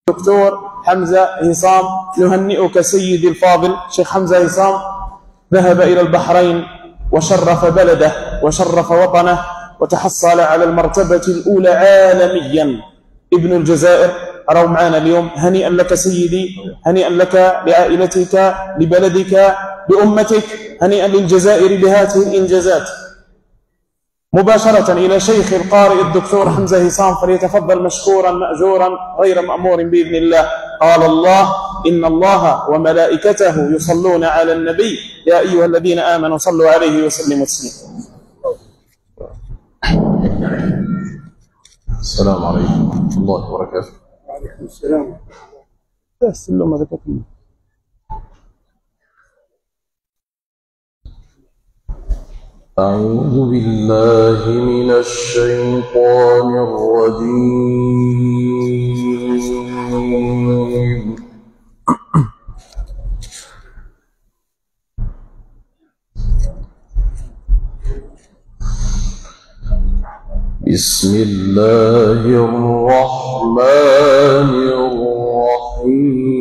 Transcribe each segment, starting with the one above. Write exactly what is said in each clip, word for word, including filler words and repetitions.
دكتور حمزة عصام نهنئك سيدي الفاضل. شيخ حمزة عصام ذهب إلى البحرين وشرف بلده وشرف وطنه وتحصل على المرتبة الأولى عالميا. ابن الجزائر أروا معنا اليوم. هنيئا لك سيدي، هنيئا لك لعائلتك لبلدك لأمتك، هنيئا للجزائر بهذه الإنجازات. مباشرة إلى شيخ القارئ الدكتور حمزة عصام فليتفضل مشكورا مأجورا غير مأمور بإذن الله. قال الله: إن الله وملائكته يصلون على النبي يا أيها الذين آمنوا صلوا عليه وسلموا تسليما. السلام عليكم ورحمة الله وبركاته. وعليكم السلام. تسلم ما ذكرتم. أعوذ بالله من الشيطان الرجيم. بسم الله الرحمن الرحيم.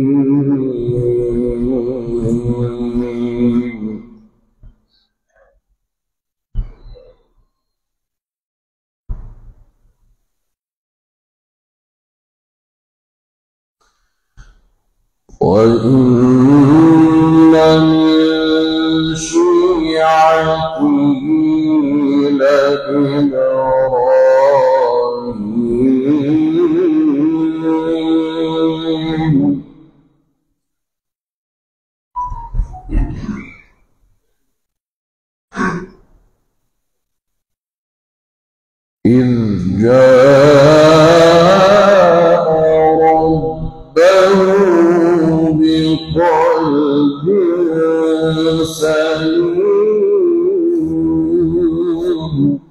وإن من شيعته لإبراهيم إذ جاء ربه بقلب سليم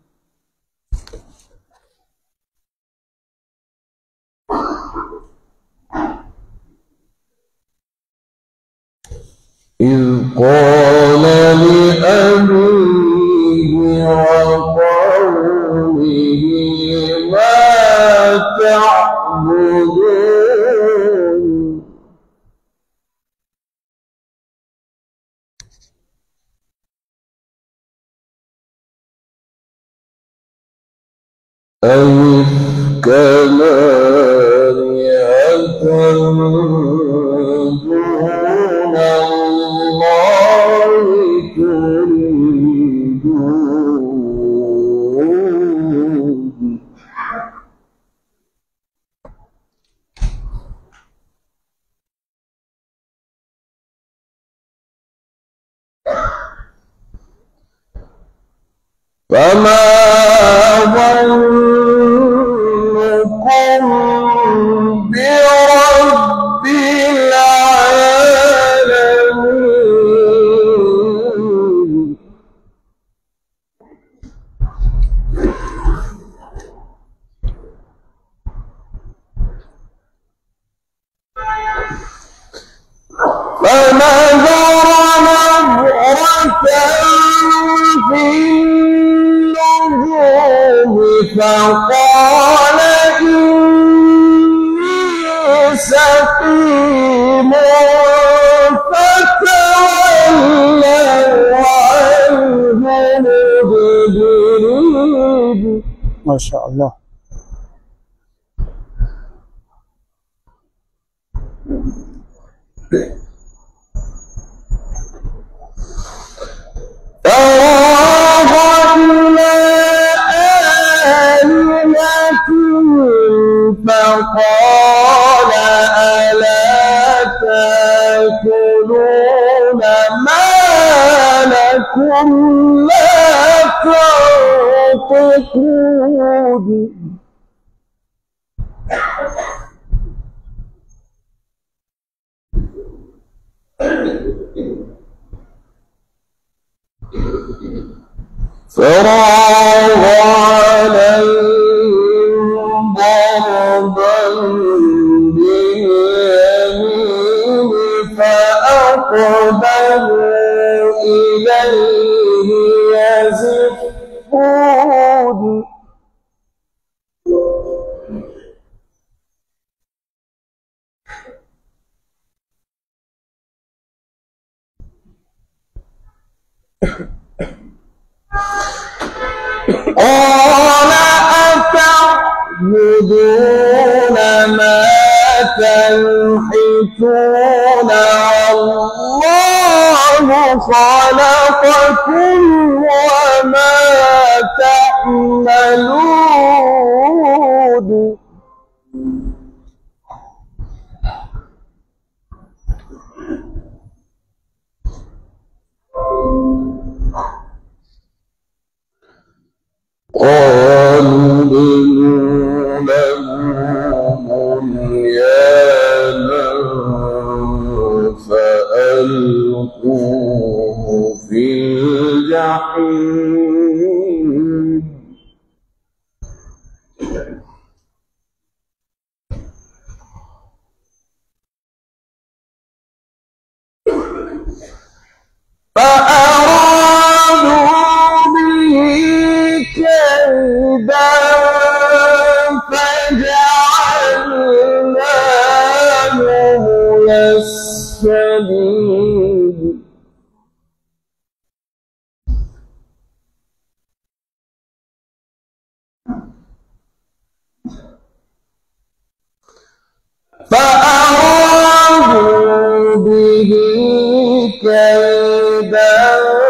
إذ قال لأبيه وقومه ما تعبدون أئفكا آلهة دون الله تريدون فما ظنكم برب العالمين فنظر نظرة في النجوم فقال إني سقيم فتولوا عنه مدبرين. ما شاء الله. فقال ألا تأكلون ما لكم لا تنطقون فراغ عليهم ضربا باليمين فأقبلوا إليه يزفون قال أتعبدون ما تنحتون والله خلقكم وما تعملون. قالوا ابنوا له بنيانا فألقوه في الجحيم. فأرادوا به كيدا فجعلناهم الأسفلين. فأرادوا به كيدا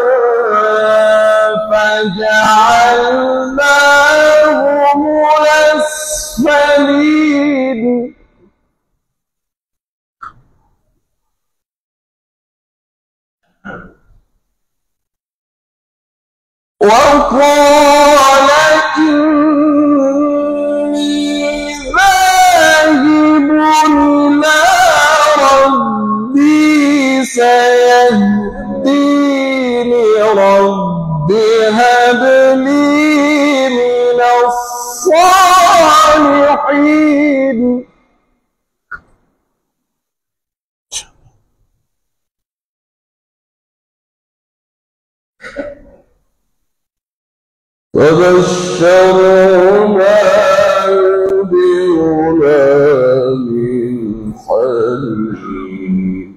فجعلناهم الأسفلين. وقال إني ذاهب إلى ربي سيهديني رب هب لي من الصالحين. فبشرنا بغلام حليم.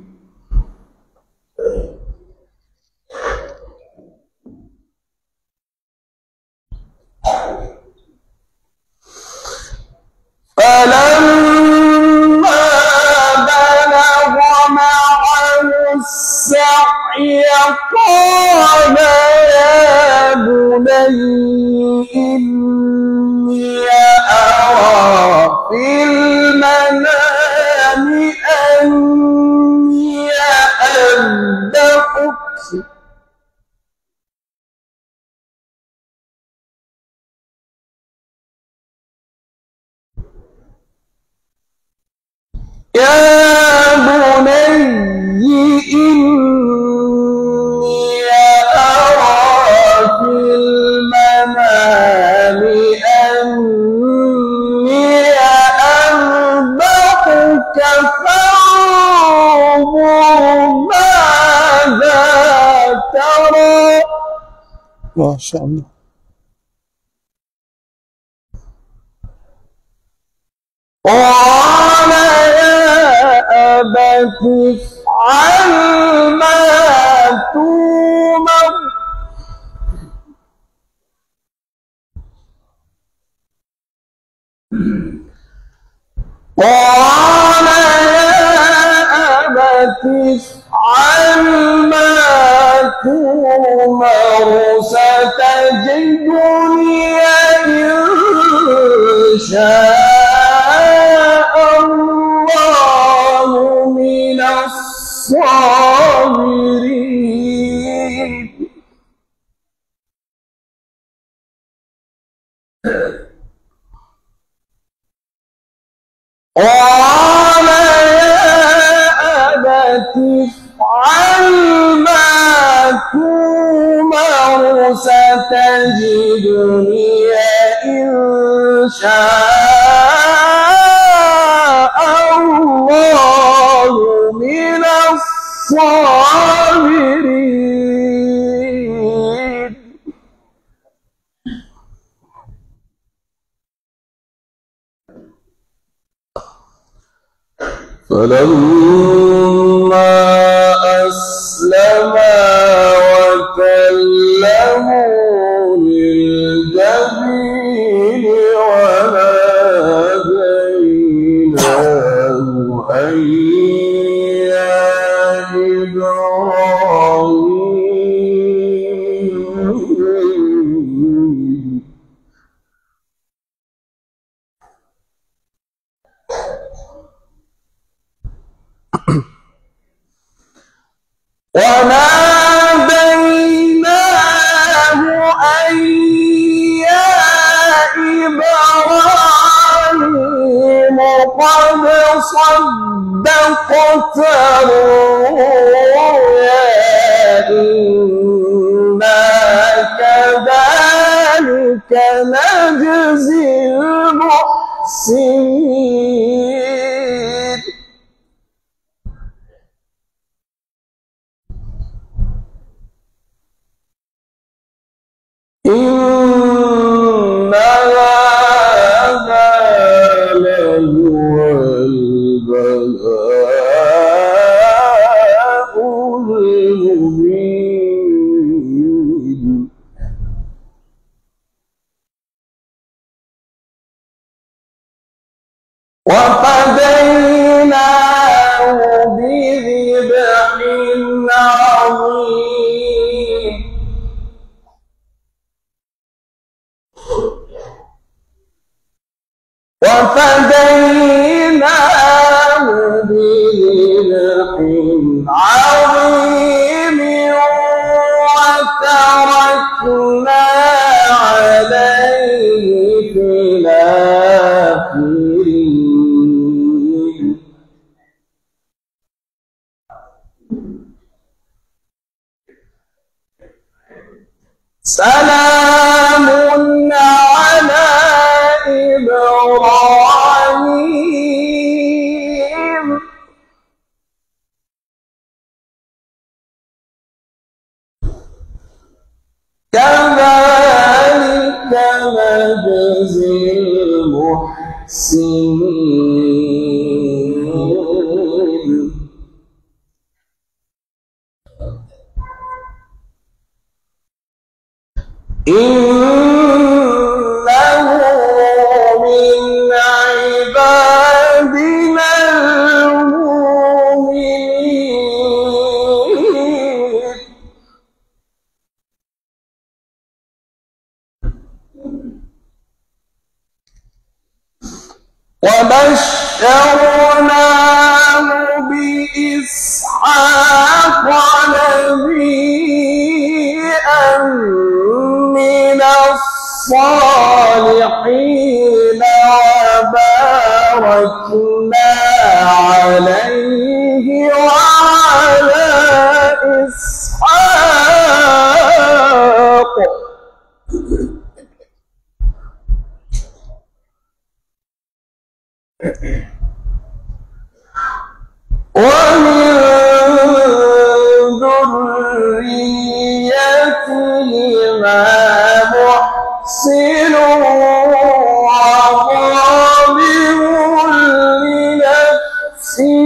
فلما بلغ معه السعي قال يا بني إني أرى في المنام أني أذبحك يا بني إني أرى في المنام أني أذبحك فانظر ماذا ترى. ما شاء الله. قال يا أبت افعل ما تؤمر. قال يا أبت افعل ما تؤمر ستجدني إن شاء الله من الصابرين. قال يا أبت افعل ما تؤمر ستجدني إن شاء الله من الصابرين. فلما أسلما وتله للجبين وناديناه أن يا إبراهيم وناديناه أن يا إبراهيم قد صدقت الرؤيا إنا كذلك نجزي المحسنين إن هذا لهو البلاء المبين وفديناه بذبح عظيم وفديناه بذبح عظيم وتركنا عليه في الآخرين سلام على إبراهيم كذلك نجزي المحسنين إنه من عبادنا المؤمنين وبشرناه بإسحاق نبيا من الصالحين وباركنا عليه وعلى إسحاق ومن ذريتهما محسن وظالم لنفسه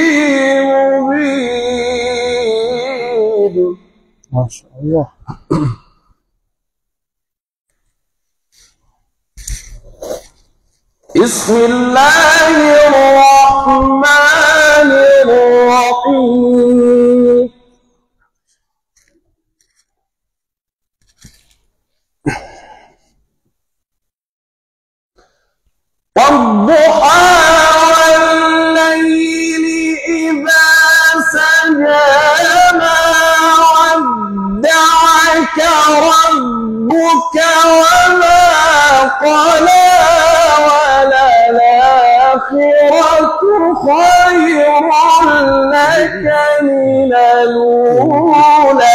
مبين. ما شاء الله. بسم الله الرحمن الرحيم. والضحى والليل إذا سجى ما ودعك ربك وما قلى وللآخرة خير لك من الأولى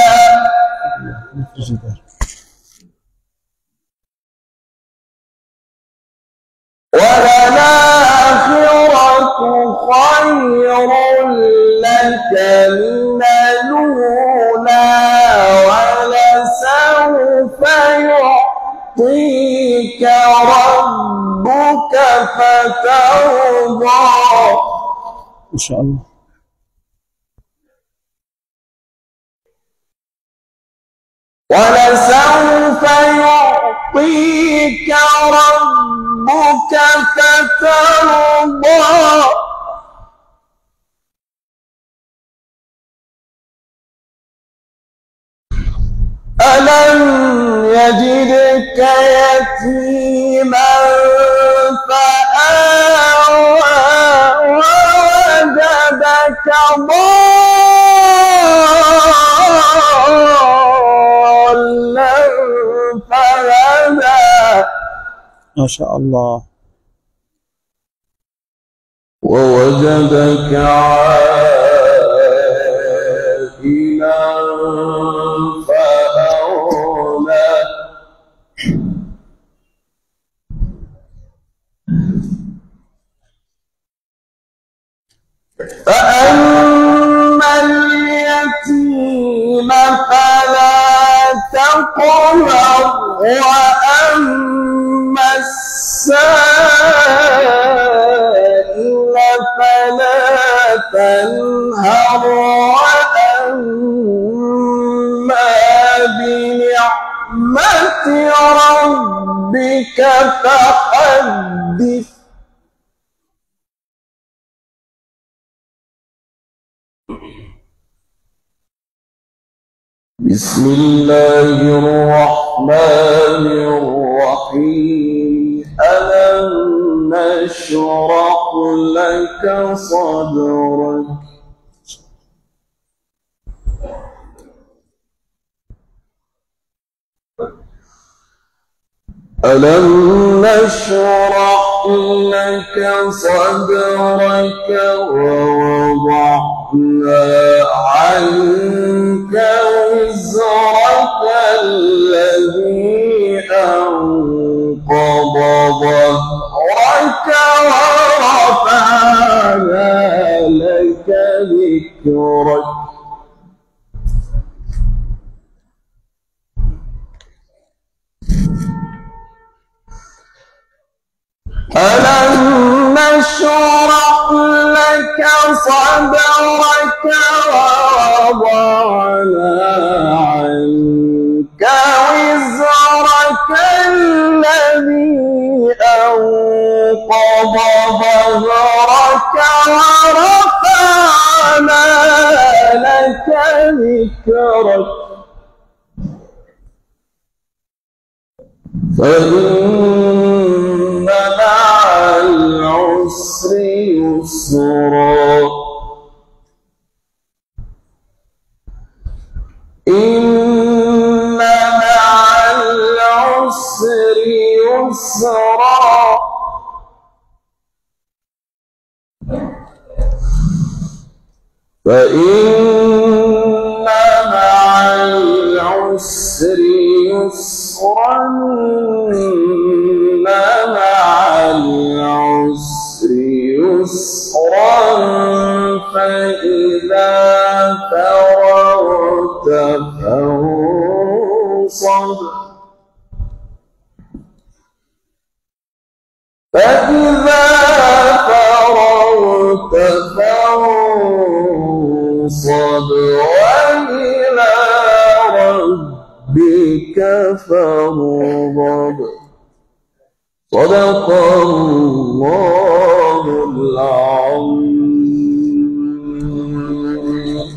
وللآخرة خير لك من الأولى ولسوف يعطيك ربك فترضى. إن شاء الله. ولسوف يعطيك ربك فترضى ألم يجدك يتيما فآوى ووجدك ضالا فهدى ما شاء الله. ووجدك عائلا فأغنى فأما اليتيم فلا تقهر وأما السائل فلا تنهر وأما بنعمة ربك فحدث بسم الله الرحمن الرحيم ألم نشرح لك صدرك ألم نشرح لك صدرك ووضعنا عنك وزرك الذي أنقض ظهرك ورفعنا لك ذكرك ألم نشرح لك صدرك ووضعنا عنك وزرك الذي أنقض ظهرك ورفعنا لك ذكرك فإن مع العسر يسرا إن مع العسر يسرا فإن مع العسر يسرا إن مع العسر يسرا فإذا فرغت فانصب فإذا فرغت فانصب وإلى ربك فارغب صدق الله العظيم.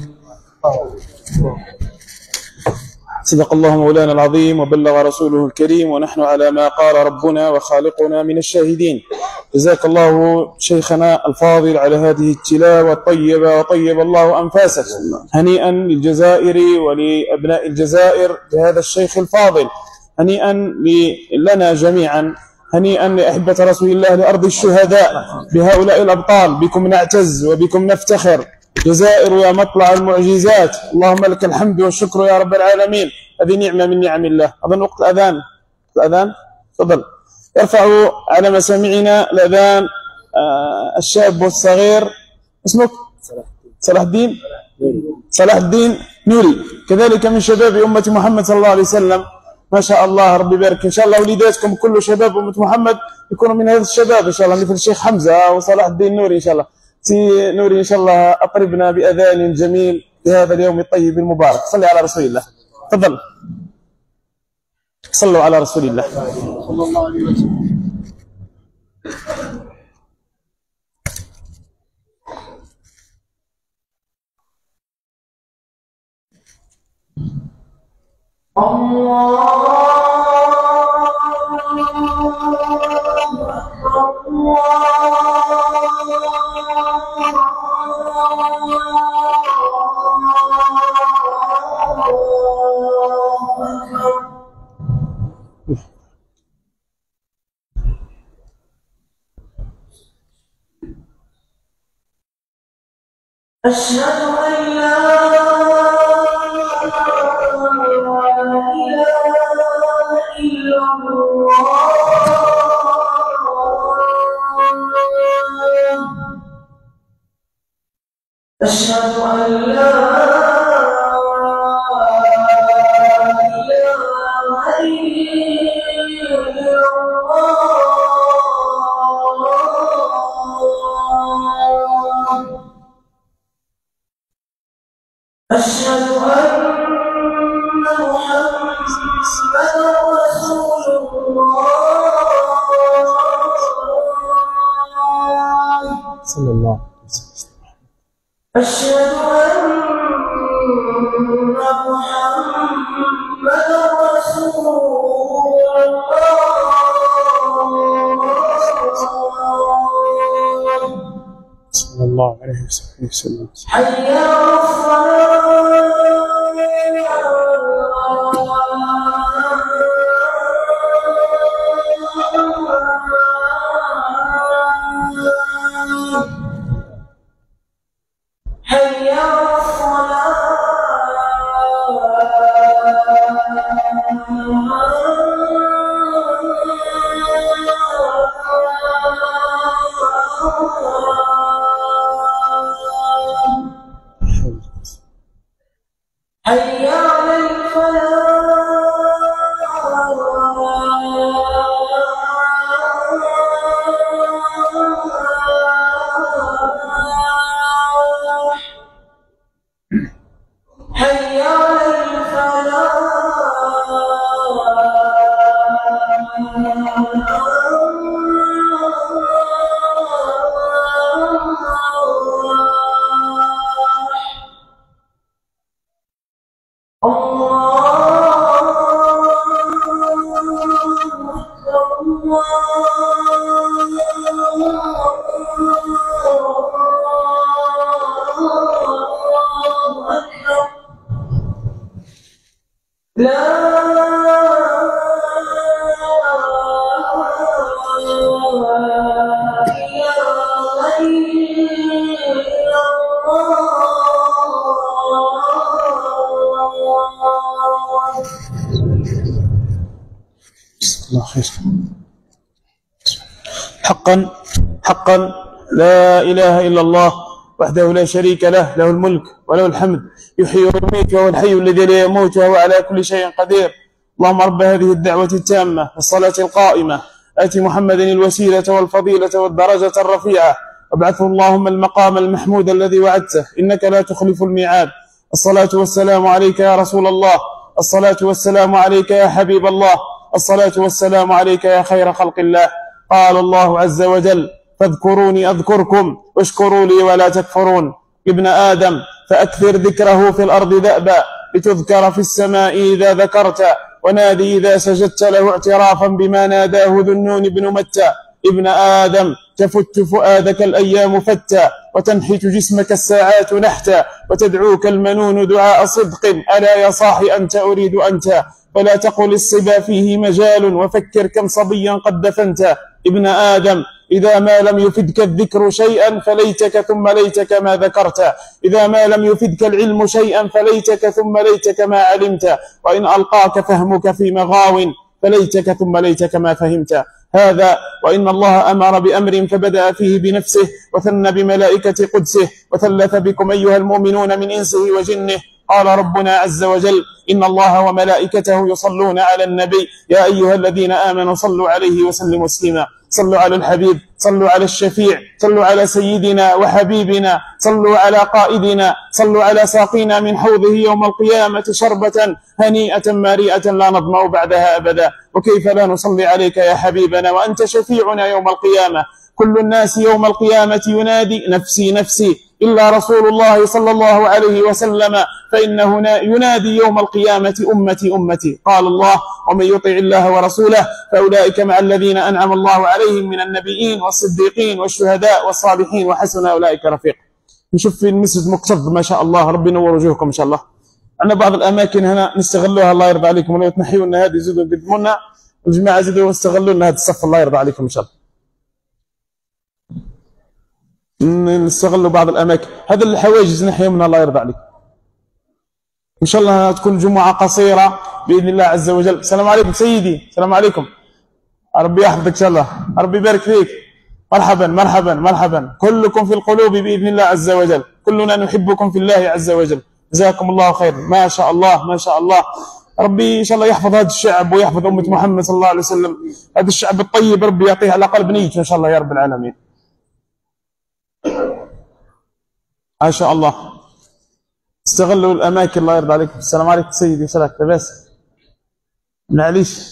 صدق الله مولانا العظيم وبلغ رسوله الكريم ونحن على ما قال ربنا وخالقنا من الشاهدين. جزاك الله شيخنا الفاضل على هذه التلاوة الطيبة وطيب الله أنفاسك. هنيئا للجزائر ولأبناء الجزائر بهذا الشيخ الفاضل، هنيئا لنا جميعا، هنيئا لأحبة رسول الله لأرض الشهداء بهؤلاء الأبطال. بكم نعتز وبكم نفتخر. جزائر يا مطلع المعجزات، اللهم لك الحمد والشكر يا رب العالمين. هذه نعمة من نعم الله. أظن وقت الأذان. الأذان تفضل. يرفع على مسامعنا الأذان آه الشاب والصغير. اسمك؟ صلاح الدين صلاح الدين نوري، كذلك من شباب أمة محمد صلى الله عليه وسلم. ما شاء الله، ربي يبارك. إن شاء الله وليداتكم كل شباب أمة محمد يكونوا من هذا الشباب إن شاء الله، مثل الشيخ حمزة وصلاح الدين نوري إن شاء الله. سي نوري إن شاء الله أطربنا بأذان جميل في هذا اليوم الطيب المبارك. صلي على رسول الله. تفضل صلوا على رسول الله صلى الله عليه وسلم. الله أشهد أن لا أشهد أن لا إله إلا الله أشهد أن محمدا رسول الله صلى الله عليه وسلم. أشهد أن محمدا رسول الله صلى الله عليه وسلم. حي على حي على الصلاة حي على الفلاح حي على الفلاح الله خير. حقا حقا لا إله إلا الله وحده لا شريك له، له الملك وله الحمد، يحيي ويميت وهو الحي الذي لا يموت وهو على كل شيء قدير. اللهم رب هذه الدعوة التامة والصلاة القائمة آت محمدا الوسيلة والفضيلة والدرجة الرفيعة وابعثه اللهم المقام المحمود الذي وعدته إنك لا تخلف الميعاد. الصلاة والسلام عليك يا رسول الله، الصلاة والسلام عليك يا حبيب الله، الصلاة والسلام عليك يا خير خلق الله. قال الله عز وجل فاذكروني أذكركم واشكروا لي ولا تكفرون. ابن آدم فأكثر ذكره في الأرض دأبا لتذكر في السماء إذا ذكرت ونادي إذا سجدت له اعترافا بما ناداه ذو النون بن متى. ابن آدم تفت فؤادك الأيام فتا وتنحت جسمك الساعات نحتا وتدعوك المنون دعاء صدق ألا يا صاحي أنت أريد أنت ولا تقل الصبا فيه مجال وفكر كم صبيا قد دفنت. ابن آدم إذا ما لم يفدك الذكر شيئا فليتك ثم ليتك ما ذكرت، إذا ما لم يفدك العلم شيئا فليتك ثم ليتك ما علمت، وإن ألقاك فهمك في مغاو فليتك ثم ليتك ما فهمت. هذا وإن الله أمر بأمر فبدأ فيه بنفسه وثنى بملائكة قدسه وثلث بكم أيها المؤمنون من إنسه وجنه. قال ربنا عز وجل إن الله وملائكته يصلون على النبي يا أيها الذين آمنوا صلوا عليه وسلموا تسليما. صلوا على الحبيب، صلوا على الشفيع، صلوا على سيدنا وحبيبنا، صلوا على قائدنا، صلوا على ساقينا من حوضه يوم القيامة شربة هنيئة مريئة لا نظمأ بعدها أبدا. وكيف لا نصلي عليك يا حبيبنا وأنت شفيعنا يوم القيامة. كل الناس يوم القيامة ينادي نفسي نفسي إلا رسول الله صلى الله عليه وسلم فإنه ينادي يوم القيامة أمتي أمتي. قال الله: ومن يطع الله ورسوله فأولئك مع الذين أنعم الله عليهم من النبيين والصديقين والشهداء والصالحين وحسن أولئك رفيق. نشوف في المسجد مكتظ ما شاء الله، ربي ينور وجوهكم إن شاء الله. عندنا بعض الأماكن هنا نستغلوها الله يرضى عليكم، ولو تنحيوا لنا هذه يزيدوا يقدموا لنا، الجماعة يزيدوا يستغلوا لنا هذا الصف الله يرضى عليكم إن شاء الله. نستغلوا بعض الأماكن، هذا الحواجز نحيا منها الله يرضى عليك. إن شاء الله تكون جمعة قصيرة بإذن الله عز وجل. السلام عليكم سيدي، السلام عليكم، ربي يحفظك إن شاء الله، ربي يبارك فيك. مرحبا مرحبا مرحبا، كلكم في القلوب بإذن الله عز وجل، كلنا نحبكم في الله عز وجل، جزاكم الله خير. ما شاء الله ما شاء الله، ربي إن شاء الله يحفظ هذا الشعب ويحفظ أمة محمد صلى الله عليه وسلم، هذا الشعب الطيب ربي يعطيه على قلب نيته إن شاء الله يا رب العالمين. ما شاء الله، استغلوا الأماكن الله يرضى عليكم. السلام عليكم سيدي، سلام لاباس؟ معليش.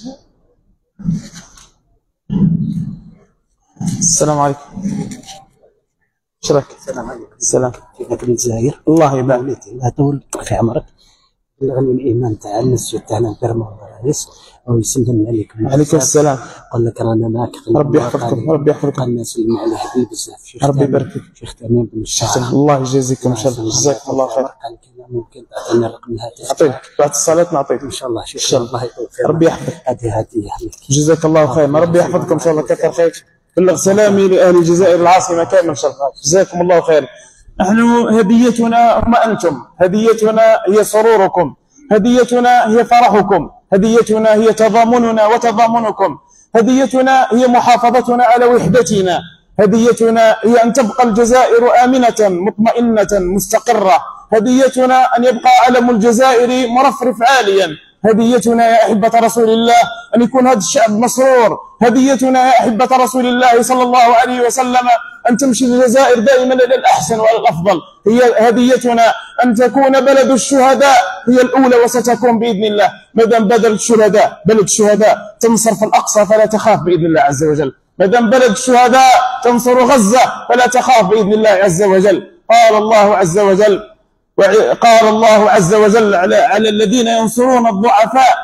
السلام عليكم. شرك. السلام عليكم. السلام. كيفك من الجزائر؟ الله يبارك. لا طول في عمرك. الغني الإيمان تاع الناس تاعنا الكرم والرئيس ويسلم عليكم. عليكم السلام. قال لك رانا معك. ربي يحفظكم، ربي يحفظكم. الناس اللي معنا حبيب بزاف. ربي يبارك فيك. شيخ تميم بن الشعر. الله يجازيكم ان شاء الله، جزاكم الله خير. ممكن تعطينا رقم الهاتف؟ اعطيك بعد الصلاة نعطيك ان شاء الله. ان شاء الله، الله يطول خير. ربي يحفظك. هذه هدية عليك. جزاك الله خير، ربي يحفظكم ان شاء الله، كثر خيرك. بلغ سلامي لأهل الجزائر العاصمة كامل إن شاء الله، جزاكم الله خير. نحن هديتنا هم أنتم، هديتنا هي سروركم، هديتنا هي فرحكم، هديتنا هي تضامننا وتضامنكم، هديتنا هي محافظتنا على وحدتنا، هديتنا هي أن تبقى الجزائر آمنة مطمئنة مستقرة، هديتنا أن يبقى علم الجزائر مرفرف عاليا، هديتنا يا أحبة رسول الله أن يكون هذا الشعب مسرور، هديتنا يا أحبة رسول الله صلى الله عليه وسلم أن تمشي الجزائر دائما إلى الأحسن والأفضل، هي هديتنا أن تكون بلد الشهداء هي الأولى وستكون بإذن الله. مدام بلد الشهداء بلد الشهداء تنصر في الأقصى فلا تخاف بإذن الله عز وجل، مدام بلد الشهداء تنصر غزة فلا تخاف بإذن الله عز وجل. قال الله عز وجل قال الله عز وجل على, على الذين ينصرون الضعفاء: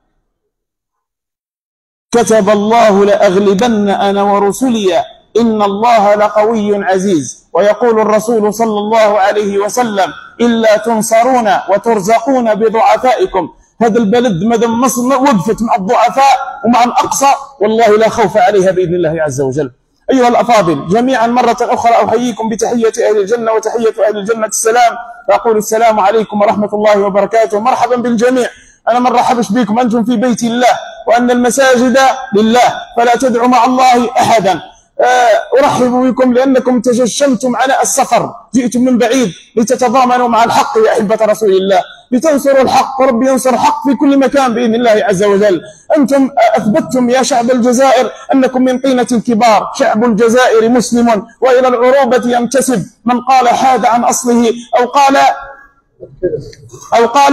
كتب الله لأغلبن أنا ورسلي إن الله لقوي عزيز. ويقول الرسول صلى الله عليه وسلم: إلا تنصرون وترزقون بضعفائكم. هذا البلد مدام مصر وقفت مع الضعفاء ومع الأقصى والله لا خوف عليها بإذن الله عز وجل. أيها الأفاضل جميعا مرة أخرى أحييكم بتحية أهل الجنة وتحية أهل الجنة السلام، وأقول السلام عليكم ورحمة الله وبركاته. مرحبا بالجميع، أنا من رحبش بكم، أنتم في بيت الله وأن المساجد لله فلا تدعوا مع الله أحدا. أرحب بكم لأنكم تجشمتم على السفر، جئتم من بعيد لتتضامنوا مع الحق يا أحبة رسول الله، لتنصروا الحق، وربي ينصر الحق في كل مكان بإذن الله عز وجل. أنتم أثبتتم يا شعب الجزائر أنكم من طينة الكبار، شعب الجزائر مسلم وإلى العروبة ينتسب، من قال حاد عن أصله أو قال أو قال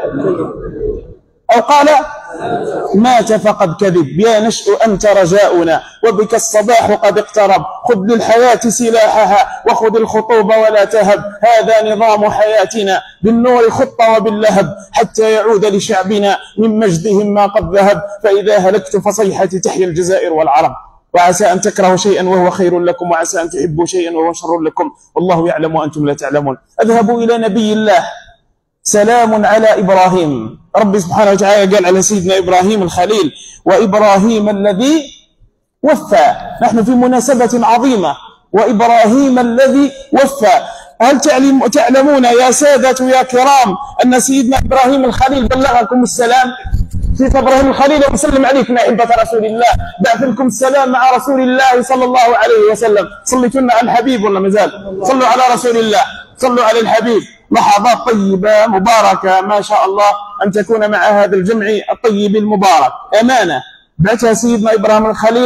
أو قال مات فقد كذب. يا نشأ أنت رجاؤنا وبك الصباح قد اقترب، خذ للحياة سلاحها وخذ الخطوب ولا تهب، هذا نظام حياتنا بالنور خطة وباللهب، حتى يعود لشعبنا من مجدهم ما قد ذهب، فإذا هلكت فصيحتي تحيا الجزائر والعرب. وعسى أن تكرهوا شيئا وهو خير لكم، وعسى أن تحبوا شيئا وهو شر لكم، والله يعلم وأنتم لا تعلمون. اذهبوا إلى نبي الله سلام على إبراهيم. رب سبحانه وتعالى قال على سيدنا إبراهيم الخليل: وإبراهيم الذي وفى. نحن في مناسبة عظيمة، وإبراهيم الذي وفى. هل تعلمون يا سادة يا كرام أن سيدنا إبراهيم الخليل بلغكم السلام؟ سيدنا إبراهيم الخليل وسلم عليكم يا أحبة رسول الله، بعث لكم السلام مع رسول الله صلى الله عليه وسلم. صليتنا على الحبيب ولا مازال؟ صلوا على رسول الله، صلوا على الحبيب. لحظات طيبة مباركة ما شاء الله أن تكون مع هذا الجمع الطيب المبارك. أمانة بعثها سيدنا إبراهيم الخليل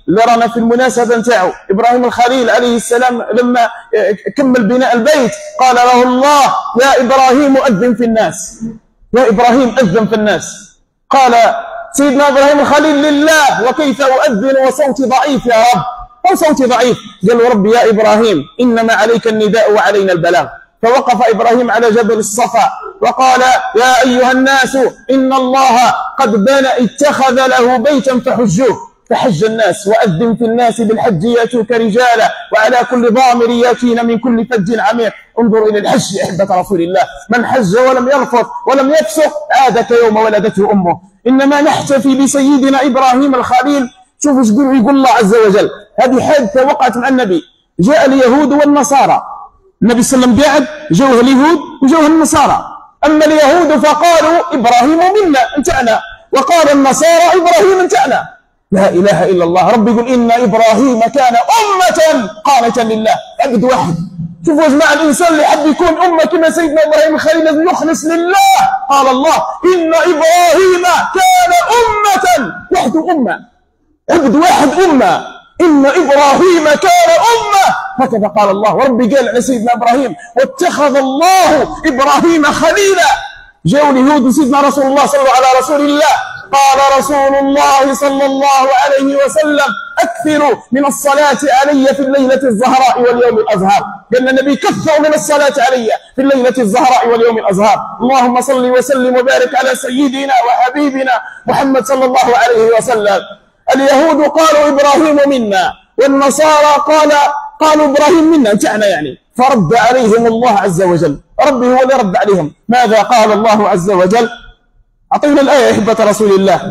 اللي رانا في المناسبة نتاعو إبراهيم الخليل عليه السلام لما كمل بناء البيت قال له الله يا إبراهيم أذن في الناس، يا إبراهيم أذن في الناس. قال سيدنا إبراهيم الخليل لله وكيف أؤذن وصوتي ضعيف يا رب، وصوتي ضعيف. قال له ربي يا إبراهيم إنما عليك النداء وعلينا البلاغ. فوقف إبراهيم على جبل الصفا وقال يا أيها الناس إن الله قد بنى اتخذ له بيتا فحجوه، فحج الناس وأذن في الناس بالحج يأتوك رجالا وعلى كل ضامر يأتين من كل فج عميق. انظر إلى الحج يا أحبة رسول الله، من حج ولم يرفض ولم يفسق عاد كيوم ولدته أمه. إنما نحتفي بسيدنا إبراهيم الخليل. شوفوا ايش يقول الله عز وجل. هذه حادثة وقعت مع النبي، جاء اليهود والنصارى، النبي صلى الله عليه وسلم قاعد جوه اليهود وجوه النصارى. أما اليهود فقالوا إبراهيم منا انتعنا، وقال النصارى إبراهيم انتعنا. لا إله إلا الله. رب يقول إن إبراهيم كان أمة قانتا لله، عبد واحد. شوفوا يا جماعة الإنسان اللي حب يكون أمة كما سيدنا إبراهيم الخليل لازم يخلص لله. قال الله إن إبراهيم كان أمة، واحد أمة، عبد واحد أمة، إن إبراهيم كان أمة، هكذا قال الله. وربي قال على سيدنا إبراهيم واتخذ الله إبراهيم خليلا. جاءوا اليهود لسيدنا رسول الله صلوا على رسول الله، قال رسول الله صلى الله عليه وسلم أكثروا من الصلاة علي في الليلة الزهراء واليوم الأزهار. قال النبي كثروا من الصلاة علي في الليلة الزهراء واليوم الأزهار. اللهم صل وسلم وبارك على سيدنا وحبيبنا محمد صلى الله عليه وسلم. اليهود قالوا إبراهيم منا، والنصارى قال قالوا إبراهيم منا انتعنا يعني. فرد عليهم الله عز وجل، ربي هو اللي رد عليهم. ماذا قال الله عز وجل؟ أعطينا الآية يا أحبة رسول الله.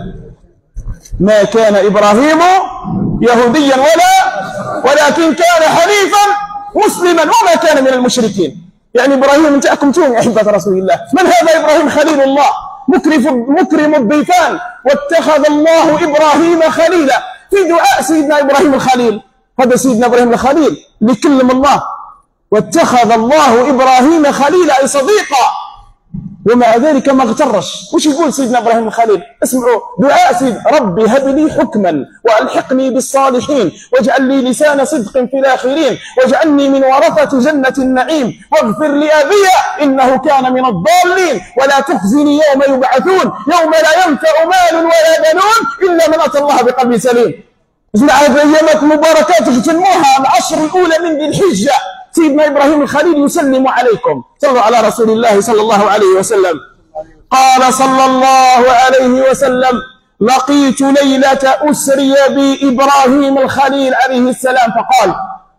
ما كان إبراهيم يهوديا ولا ولكن كان حنيفا مسلما وما كان من المشركين. يعني إبراهيم انتعكم تون يا أحبة رسول الله. من هذا إبراهيم خليل الله مكرم الضيفان؟ واتخذ الله إبراهيم خليلا. في دعاء سيدنا إبراهيم الخليل، هذا سيدنا إبراهيم الخليل اللي كلم الله، واتخذ الله إبراهيم خليلا أي صديقا، ومع ذلك ما اغترش. وش يقول سيدنا إبراهيم الخليل؟ اسمعوا دعاء سيد ربي هب لي حكما وألحقني بالصالحين واجعل لي لسان صدق في الآخرين واجعلني من ورثة جنة النعيم واغفر لأبي إنه كان من الضالين ولا تخزني يوم يبعثون يوم لا ينفع مال ولا بنون إلا من أتى الله بقلب سليم. اسمع هذه الأيامات المباركات اغتنموها، العشر الأولى من ذي الحجة. سيدنا إبراهيم الخليل يسلم عليكم. صلوا على رسول الله صلى الله عليه وسلم. قال صلى الله عليه وسلم لقيت ليلة أسري بي إبراهيم الخليل عليه السلام فقال،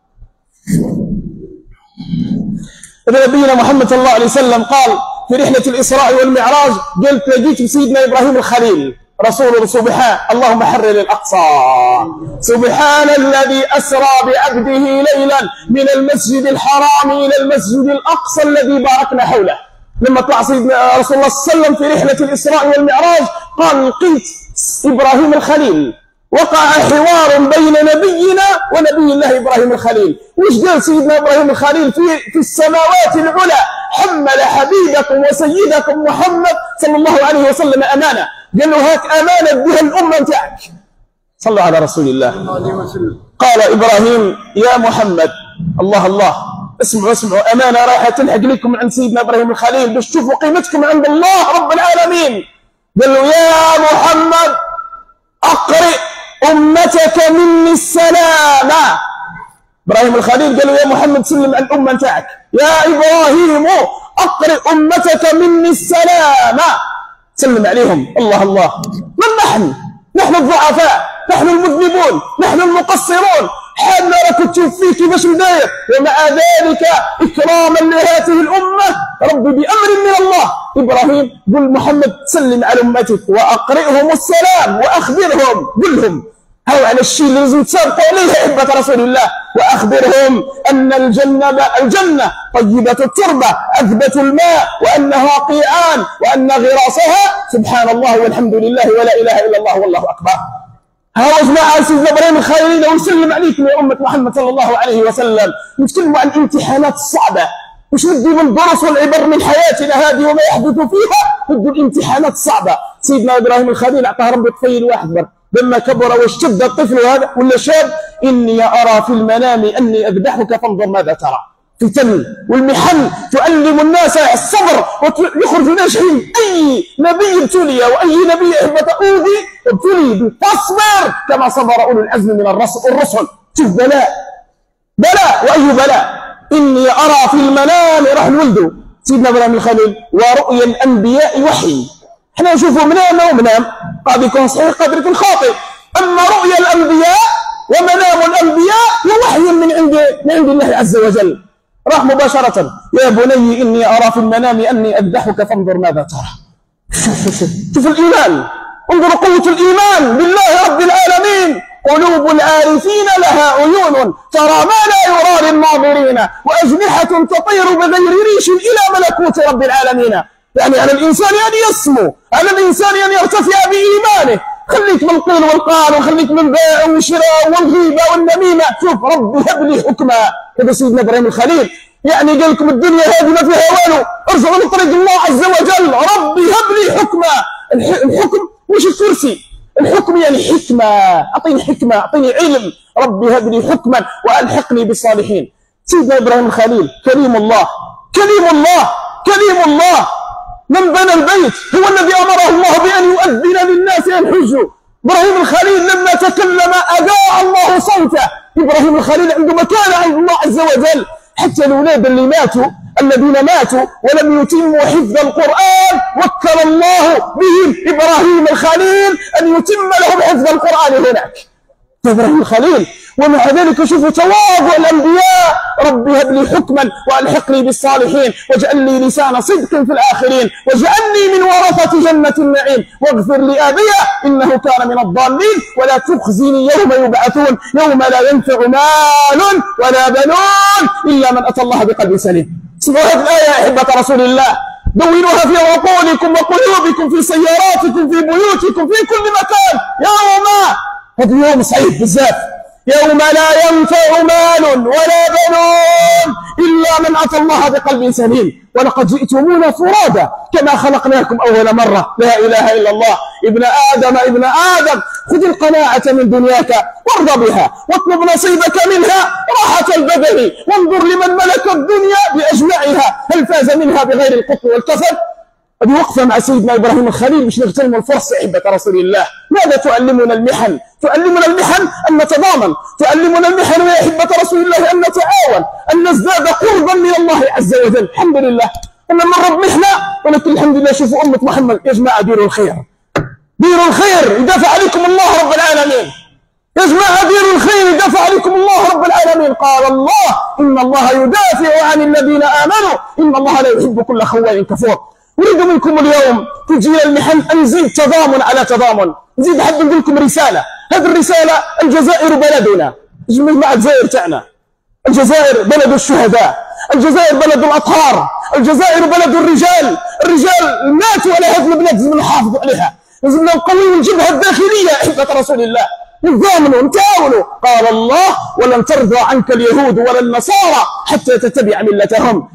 نبينا محمد صلى الله عليه وسلم قال في رحلة الإسراء والمعراج قلت لقيت سيدنا إبراهيم الخليل رسول سبحان اللهم حرر الأقصى. سبحان الذي أسرى بعبده ليلا من المسجد الحرام إلى المسجد الأقصى الذي باركنا حوله. لما طلع سيدنا رسول الله صلى الله عليه وسلم في رحلة الإسراء والمعراج قال لقيت إبراهيم الخليل. وقع حوار بين نبينا ونبي الله إبراهيم الخليل. وش قال سيدنا إبراهيم الخليل في, في السماوات العلى؟ حمل حبيبكم وسيدكم محمد صلى الله عليه وسلم أمانة. قال له هاك أمانة بها الأمة نتاعك. صلوا على رسول الله. قال إبراهيم يا محمد الله الله اسمعوا اسمعوا أمانة رايحة تلحق لكم عند سيدنا إبراهيم الخليل باش تشوفوا قيمتكم عند الله رب العالمين. قال له يا محمد أقرئ أمتك مني السلام. إبراهيم الخليل قال له يا محمد سلم على الأمة نتاعك. يا إبراهيم أقرئ أمتك مني السلام، سلم عليهم. الله الله. من نحن؟ نحن الضعفاء، نحن المذنبون، نحن المقصرون. حالنا راك تشوف فيه كيفاش مداير، ومع ذلك إكراما لهذه الأمة ربي بأمر من الله. إبراهيم قل محمد سلم على أمتك وأقرئهم السلام وأخبرهم، قل لهم هاو على الشيء اللي لازم تسابقوا عليه أحبة رسول الله، وأخبرهم أن الجنة الجنة طيبة التربة عذبة الماء وأنها قيعان وأن غراسها سبحان الله والحمد لله ولا إله إلا الله والله أكبر. هاو جماعة سيدنا إبراهيم الخليل ويسلم عليكم يا أمة محمد صلى الله عليه وسلم. نتكلموا عن الامتحانات الصعبة، وش ندي من الدروس والعبر من حياتنا هذه وما يحدث فيها. ندي الامتحانات الصعبة. سيدنا إبراهيم الخليل أعطاه ربي طفيل واحد برك لما كبر واشتد الطفل هذا ولا شاب، إني أرى في المنام أني أذبحك فانظر ماذا ترى. فتن والمحن تعلم الناس الصبر ويخرج من أجل أي نبي ابتلي وأي نبي أحبة أوذي ابتلي فاصبر كما صبر أولو العزم من الرسل. شوف بلاء بلاء وأي بلاء. إني أرى في المنام راح الولد سيدنا إبراهيم الخليل ورؤيا الأنبياء وحي. احنا نشوفه منام ومنام، قد يكون صحيح قد يكون خاطئ، أما رؤيا الأنبياء ومنام الأنبياء ووحي من عند من عند الله عز وجل. راح مباشرة يا بني إني أرى في المنام أني أذبحك فانظر ماذا ترى. شوف شوف شوف شوف الإيمان، انظر قوة الإيمان بالله رب العالمين. قلوب العارفين لها عيون ترى ما لا يرى للناظرين وأجنحة تطير بغير ريش إلى ملكوت رب العالمين. يعني على الإنسان أن يسمو، على الإنسان أن يرتفع بإيمانه. خليك من القيل والقال وخليك من البيع والشراء والغيبة والنميمة. شوف ربي هب لي حكما. هذا سيدنا إبراهيم الخليل يعني قال لكم الدنيا هذه ما فيها والو، ارجعوا لطريق الله عز وجل. ربي هب لي حكما. الحكم مش الكرسي، الحكم يعني حكمة. أعطيني حكمة، أعطيني علم. ربي هب لي حكما وألحقني بالصالحين. سيدنا إبراهيم الخليل كريم الله، كريم الله، كريم الله. من بنى البيت هو الذي أمره الله بأن يؤذن للناس أن يحجوا. إبراهيم الخليل لما تكلم أذاع الله صوته. إبراهيم الخليل عنده مكانة عند الله عز وجل. حتى الأولاد اللي ماتوا الذين ماتوا ولم يتموا حفظ القرآن وكل الله بهم إبراهيم الخليل أن يتم لهم حفظ القرآن هناك. إبراهيم الخليل ومع ذلك شوفوا تواضع الأنبياء. ربي هب لي حكما وألحقني بالصالحين واجعل لي لسان صدق في الآخرين واجعلني من ورثة جنة النعيم واغفر لأبي إنه كان من الضالين ولا تخزني يوم يبعثون يوم لا ينفع مال ولا بنون إلا من أتى الله بقلب سليم. اسمعوا هذه الآية يا أحبة رسول الله، دونوها في عقولكم وقلوبكم في سياراتكم في بيوتكم في كل مكان. يوم هذا يوم سعيد بزاف، يوم لا ينفع مال ولا بنون إلا من أتى الله بقلب سليم. ولقد جئتمونا فرادا كما خلقناكم أول مرة. لا إله إلا الله. ابن آدم ابن آدم خذ القناعة من دنياك وارض بها واطلب نصيبك منها راحة البدن وانظر لمن ملك الدنيا بأجمعها هل فاز منها بغير القط والكفن. هذه وقفة مع سيدنا إبراهيم الخليل مش نغتنم الفرصة أحبة رسول الله. ماذا تعلمنا المحن؟ تعلمنا المحن أن نتضامن، تعلمنا المحن يا أحبة رسول الله أن نتعاون، أن نزداد قربا من الله عز وجل. الحمد لله أن نمر بمحنة ولكن الحمد لله. شوفوا أمة محمد يا جماعة ديروا الخير، ديروا الخير يدافع عليكم الله رب العالمين. يا جماعة ديروا الخير يدافع عليكم الله رب العالمين. قال الله إن الله يدافع عن الذين آمنوا إن الله لا يحب كل خوان كفور. أريد منكم اليوم تجي المحن أن نزيد تضامن على تضامن. نزيد حاب نقول لكم رسالة. هذه الرسالة الجزائر بلدنا، مع الجزائر تاعنا. الجزائر بلد الشهداء، الجزائر بلد الأطهار، الجزائر بلد الرجال. الرجال ماتوا على هذه البلاد، لازم نحافظوا عليها، لازم نقويوا الجبهة الداخلية أحبة رسول الله. نتضامنوا نتعاونوا. قال الله ولن ترضى عنك اليهود ولا النصارى حتى تتبع ملتهم.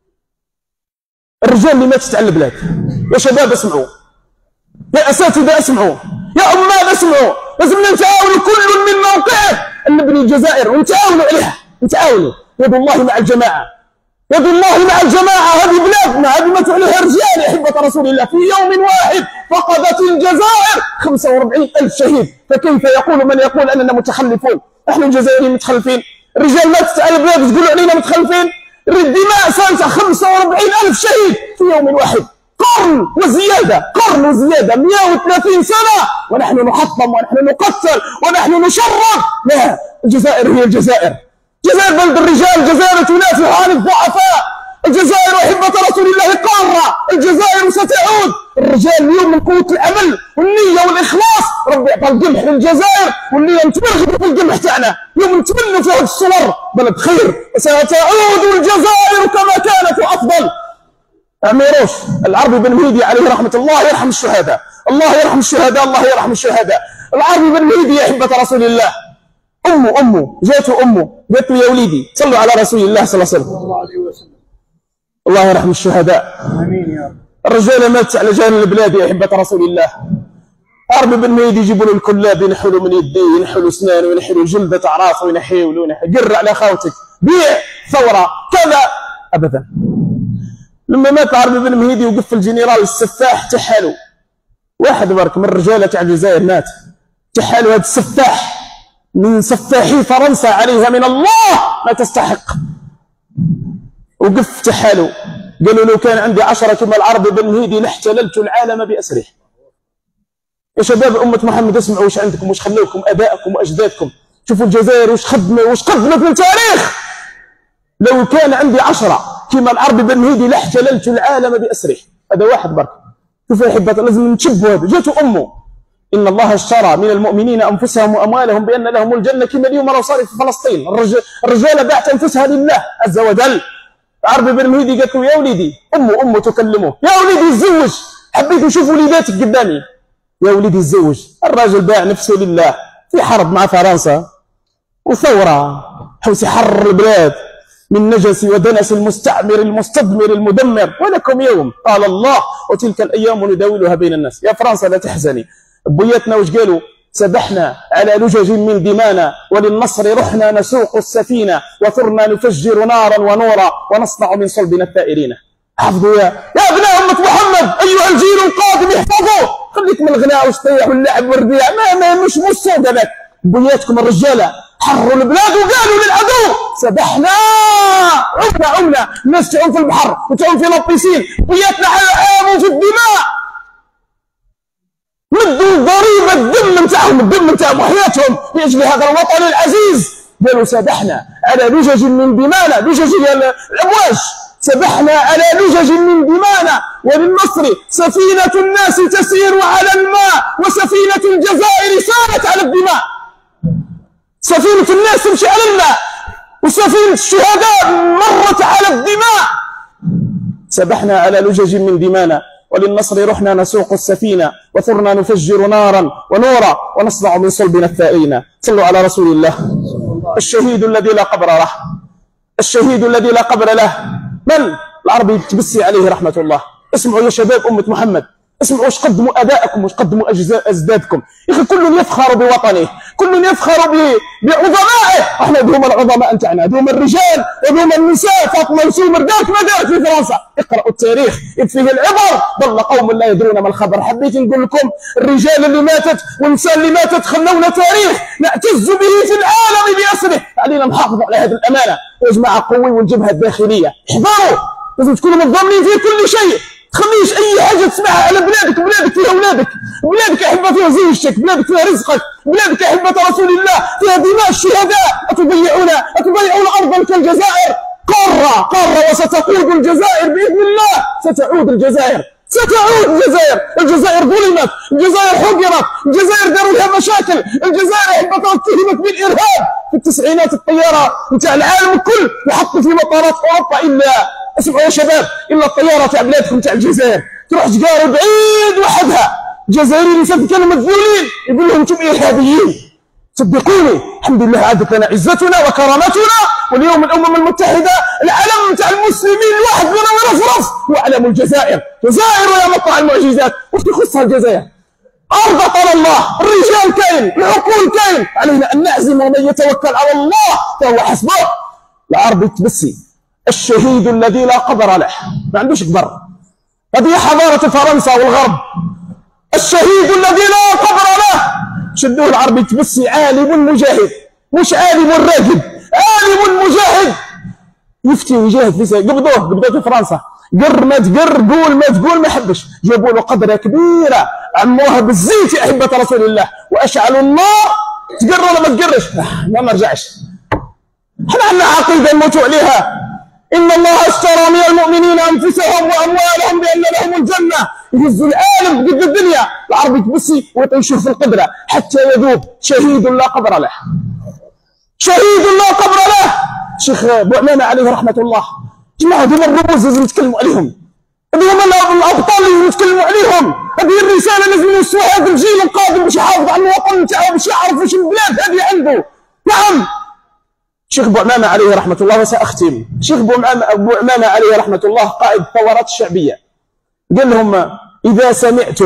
الرجال اللي ماتت على البلاد يا شباب اسمعوا، يا أساتذة اسمعوا، يا عمال اسمعوا. لازم نتعاونوا كل من موقعه أن نبني الجزائر ونتعاونوا عليها. نتعاونوا. يد الله مع الجماعة، يد الله مع الجماعة. هذه بلادنا، هذه ماتوا عليها رجال يا أحبة رسول الله. في يوم واحد فقدت الجزائر خمسة وأربعين ألف شهيد. فكيف يقول من يقول أننا متخلفون؟ نحن الجزائريين متخلفين؟ الرجال ماتت على البلاد تقولوا علينا متخلفين؟ الدماء سالت خمسة وأربعين ألف شهيد في يوم واحد. قرن وزيادة، قرن وزيادة، مئة وثلاثين سنة ونحن نحطم ونحن نقتل ونحن نشرد. لا، الجزائر هي الجزائر. الجزائر بلد الرجال، الجزائر تنافع عن الضعفاء. الجزائر أحبة رسول الله قارة، الجزائر ستعود. الرجال اليوم من قوة العمل والنية والإخلاص ربي يعطى القمح للجزائر والنية نتمرغب في القمح تاعنا. اليوم نتمنى في هذه الصور بلد خير وستعود الجزائر كما كانت وأفضل. أميروش العربي بن مهيدي عليه رحمة الله يرحم الشهداء، الله يرحم الشهداء، الله يرحم الشهداء. العربي بن مهيدي يا أحبة رسول الله أمه أمه جاته أمه قالت له يا وليدي صلوا على رسول الله صلى الله عليه وسلم. الله يرحم الشهداء. آمين يا رب. الرجال مات على جانب البلاد يا أحبة رسول الله. عربي بن مهيدي يجيبوا له الكلاب ينحلوا من يديه، ينحلوا اسنانه، ينحلوا جلده راسه وينحيوا له، قر على خاوتك، بيع ثوره كذا ابدا. لما مات عربي بن مهيدي وقف الجنرال السفاح تحالوا واحد برك من الرجاله تاع الجزائر مات، تحالوا هذا السفاح من سفاحي فرنسا عليها من الله ما تستحق، وقف تحالوا قالوا لو كان عندي عشرة كما العربي بن مهيدي لاحتللت العالم بأسره. يا شباب أمة محمد اسمعوا واش عندكم، واش خلوكم آبائكم وأجدادكم، شوفوا الجزائر واش خدمت واش قدمت من تاريخ. لو كان عندي عشرة كما العربي بن مهيدي لاحتللت العالم بأسره. هذا واحد برك. شوفوا يا حبات لازم نتشبوا هذا، جاته أمه إن الله اشترى من المؤمنين أنفسهم وأموالهم بأن لهم الجنة كما اليوم راه صار في فلسطين، الرجال باعت أنفسها لله عز وجل. عربي بن مهيدي قالت له يا وليدي، امه امه تكلمه، يا وليدي تزوج، حبيت نشوف وليداتك قدامي، يا وليدي تزوج. الراجل باع نفسه لله في حرب مع فرنسا وثوره حوس يحرر البلاد من نجس ودنس المستعمر المستدمر المدمر. ولكم يوم قال الله وتلك الايام نداولها بين الناس. يا فرنسا لا تحزني، بوياتنا واش قالوا؟ سبحنا على لجج من دمانا وللنصر رحنا نسوق السفينة وثرنا نفجر نارا ونورا ونصنع من صلبنا الثائرين. حفظوا يا يا ابناء أمة محمد أيها الجيل القادم احفظوا، خليك من الغناء والصيح واللعب والربيع، ما ما مش مصود هذاك. بوياتكم الرجالة حرروا البلاد وقالوا للعدو سبحنا، عمنا عمنا، الناس تعوم في البحر وتعوم في البيسين، بوياتنا عاموا في الدماء، مدوا ضريبة الدم نتاعهم، الدم نتاعهم وحياتهم لأجل هذا الوطن العزيز. قالوا سبحنا على لجج من دمانا، لجج الأمواج، سبحنا على لجج من دمانا وللنصر سفينة الناس تسير على الماء وسفينة الجزائر سارت على الدماء. سفينة الناس تمشي على الماء وسفينة الشهداء مرت على الدماء. سبحنا على لجج من دمانا وللنصر رحنا نسوق السفينة وثرنا نفجر نارا ونورا ونصنع من صلبنا الثائرين. صلوا على رسول الله. الشهيد الذي لا قبر له، الشهيد الذي لا قبر له من؟ العربي التبسي عليه رحمة الله. اسمعوا يا شباب أمة محمد، اسمعوا واش قدموا آبائكم واش قدموا أجدادكم. يا أخي كل يفخر بوطنه، كل يفخر بعظمائه. احنا دوم العظماء نتاعنا، دوم الرجال ودوم النساء. فاطمة وسومر دارت ما دارت في فرنسا. اقرأوا التاريخ إذ فيه العبر. ضل قوم لا يدرون ما الخبر. حبيت نقول لكم الرجال اللي ماتت والنساء اللي ماتت خلونا تاريخ نعتز به في العالم بأسره. علينا نحافظ على هذه الأمانة يا جماعة، قوي والجبهة الداخلية. احذروا، لازم تكونوا متضامنين في كل شيء. تخليش اي حاجه تسمعها على بلادك، بلادك فيها اولادك، بلادك احبه فيها زوجتك، بلادك فيها رزقك، بلادك احبه رسول الله، فيها دماء الشهداء. اتضيعون اتضيعون ارضا كالجزائر؟ قاره قاره وستعود الجزائر باذن الله، ستعود الجزائر، ستعود الجزائر. الجزائر ظلمت، الجزائر حقرت، الجزائر داروا لها مشاكل، الجزائر احبه اتهمت بالارهاب في التسعينات. الطياره نتاع العالم الكل وحطوا في مطارات اوروبا الا اسمعوا يا شباب، الا الطياره تاع بلادكم تاع الجزائر تروح تقارب بعيد وحدها. الجزائريين كانوا مذلولين يقول لهم انتم ارهابيين. صدقوني الحمد لله عادت لنا عزتنا وكرامتنا، واليوم الامم المتحده العلم تاع المسلمين الواحد لنا ورفرف هو علم الجزائر. جزائر يا مطلع المعجزات. وش تخصها الجزائر؟ ارض طال الله، الرجال كاين، العقول كاين، علينا ان نعزم ومن يتوكل على الله فهو حسبه. العربي تبسي الشهيد الذي لا قبر له، ما عندوش قبر. هذه حضارة فرنسا والغرب. الشهيد الذي لا قبر له. شدوه العربي تبسي عالم مجاهد، مش عالم راقد، عالم مجاهد يفتي ويجاهد في سبيل. قبضوه قبضوه في فرنسا، قر ما تقر، قول ما تقول ما حبش. جابوا له قدره كبيره عموها بالزيت يا احبه رسول الله واشعلوا النار. تقر ولا ما تقرش؟ ما نرجعش. احنا عندنا عقيده نموتوا عليها. إن الله اشترى من المؤمنين أنفسهم وأموالهم بأن لهم الجنة. يهزوا العالم قد الدنيا. العربي تبسي ويطيشوه في القدرة حتى يذوب. شهيد لا قبر له، شهيد لا قبر له. شيخ بوعمامة عليه رحمة الله. جماعة هذول الرموز لازم نتكلموا عليهم، هذول الأبطال لازم نتكلموا عليهم. هذه الرسالة لازم نوصلوها هذا الجيل القادم باش يحافظ على الوطن نتاعو، باش يعرف واش البلاد هذه عنده. نعم شيخ بوعمامة عليه رحمة الله. وسأختم. شيخ بوعمامة عليه رحمة الله قائد الثورات الشعبية قال لهم إذا سمعتم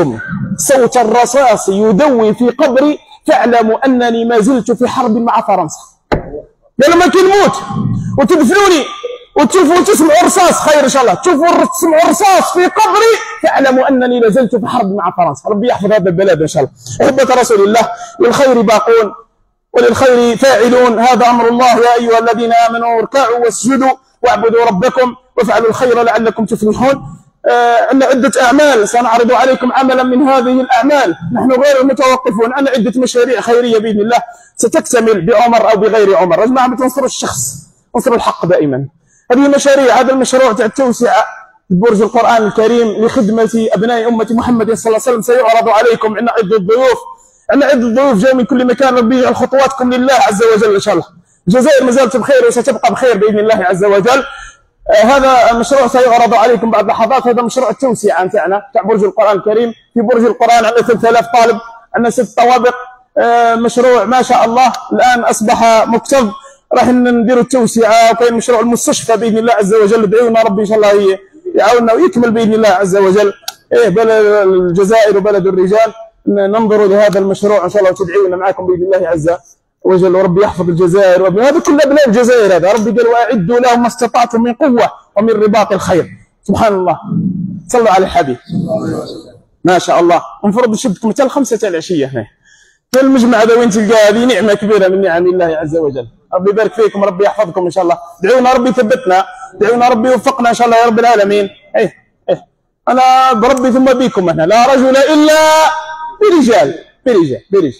صوت الرصاص يدوي في قبري فاعلموا أنني ما زلت في حرب مع فرنسا. قال لما كنموت وتدفنوني وتشوفوا وتسمعوا رصاص خير إن شاء الله، تشوفوا تسمعوا رصاص في قبري فاعلموا أنني لا زلت في حرب مع فرنسا. ربي يحفظ هذا البلاد إن شاء الله. أحبة رسول الله، للخير باقون وللخير فاعلون، هذا أمر الله. يا أيها الذين آمنوا اركعوا واسجدوا واعبدوا ربكم وافعلوا الخير لعلكم تفلحون. آه عندنا عدة أعمال سنعرض عليكم عملا من هذه الأعمال. نحن غير متوقفون، عندنا عدة مشاريع خيرية بإذن الله ستكتمل بعمر أو بغير عمر. يا جماعة تنصروا الشخص، انصروا الحق دائما. هذه المشاريع، هذا المشروع تاع التوسعة برج القرآن الكريم لخدمة أبناء أمة محمد صلى الله عليه وسلم سيعرض عليكم. عندنا عدة ضيوف، عندنا عدة ضيوف جاء من كل مكان. ربي يجعل خطواتكم لله عز وجل إن شاء الله. الجزائر ما زالت بخير وستبقى بخير بإذن الله عز وجل. آه هذا المشروع سيعرض عليكم بعد لحظات. هذا مشروع التوسعة نتاعنا تاع برج القرآن الكريم. في برج القرآن عندنا ثلاثة آلاف طالب، عندنا ست طوابق. آه مشروع ما شاء الله الآن أصبح مكتظ. راح نديروا التوسعة، وكاين مشروع المستشفى بإذن الله عز وجل. ادعونا ربي إن شاء الله يعاوننا ويكمل بإذن الله عز وجل. إيه بلد الجزائر وبلد الرجال ننظروا لهذا المشروع إن شاء الله وتدعونا معكم بإذن الله عز وجل. وربي يحفظ الجزائر وهذا كل أبناء الجزائر. هذا ربي قال وأعدوا لهم ما استطعتم من قوة ومن رباط الخير. سبحان الله، صلوا على الحبيب. ما شاء الله. نفرض نشدكم حتى الخمسة تاع العشية هنا في المجمع هذا وين تلقى. هذه نعمة كبيرة من نعم الله عز وجل. ربي يبارك فيكم، ربي يحفظكم إن شاء الله. دعونا ربي يثبتنا، دعونا ربي يوفقنا إن شاء الله يا رب العالمين. إيه إيه أنا بربي ثم بكم هنا، لا رجل إلا برجال برجال برجال.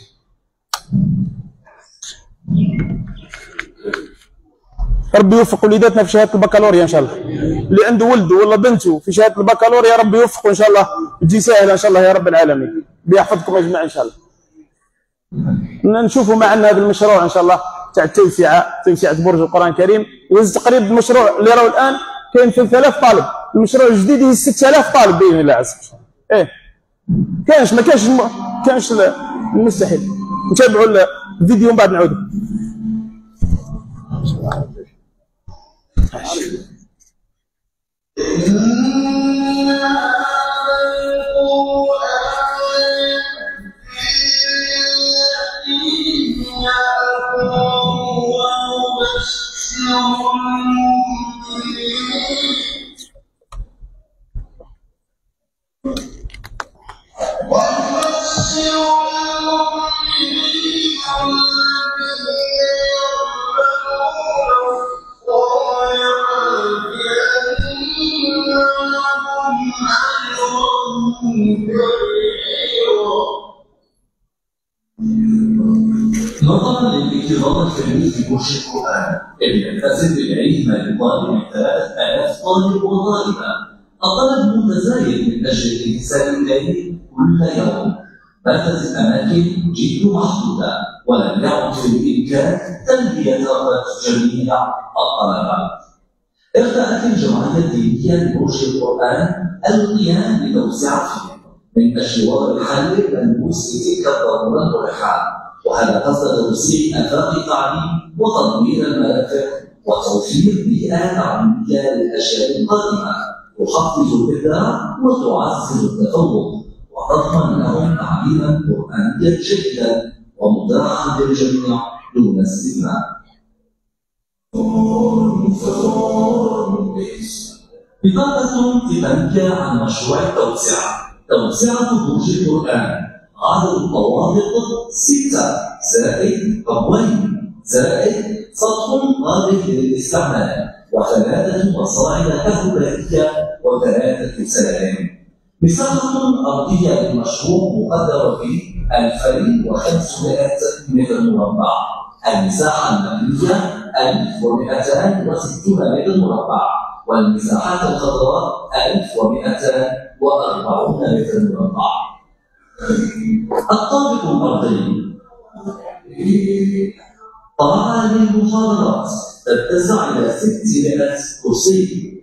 ربي يوفق وليداتنا في شهادة البكالوريا إن شاء الله. اللي عنده ولده ولا بنته في شهادة البكالوريا ربي يوفقه إن شاء الله، تجي سهلة إن شاء الله يا رب العالمين. بيحفظكم أجمعين إن شاء الله. نشوفوا معنا هذا المشروع إن شاء الله تاع التوسعة، توسعة برج القرآن الكريم. ويز تقريبا المشروع اللي راهو الآن كاين ثلاثة آلاف طالب، المشروع الجديد يهز ستة آلاف طالب بإذن الله عز وجل. إيه كانش ما كانش كانش المستحيل. نتابعوا الفيديو ومن بعد نعودوا. نظرا للانتظار الكبير في برج القرآن المنفصل بالعلم لطالب ثلاثة آلاف طالب وطالبة، الطلب متزايد من أجل الانتساب إليه كل يوم. باتت الأماكن جد محدودة ولم يعد بالإمكان تلبية رغبة جميع الطلبة. ارتأت الجمعية الدينية لبرج القرآن القيام بتوسعته من أجل وضع الحل الملموس لتلك الضرورة الملحة، وهذا قصد توسيع آفاق التعليم وتطوير المرافق وتوفير بيئة تعليمية للأجيال القادمة تحفز الإبداع وتعزز التفوق وتضمن لهم تعليما قرآنيا جيدا ومتاحا للجميع دون استثناء. بطاقة تنبأ عن مشروع التوسعة. توسعة برج القرآن عدد الطوابق ستة زائد قبوين زائد سطح قابل للاستعمال وثلاثة مصاعد كهربائية وثلاثة سلالم. مساحة أرضية للمشروع مقدرة ب ألفين وخمسمائة متر مربع. المساحة المبنية ألف ومئتين وستون متر مربع، والمساحات الخضراء ألف ومئتين وأربعون متر مربع. الطابق الأرضي طبعا للمحاضرات تتسع إلى ستمائة كرسي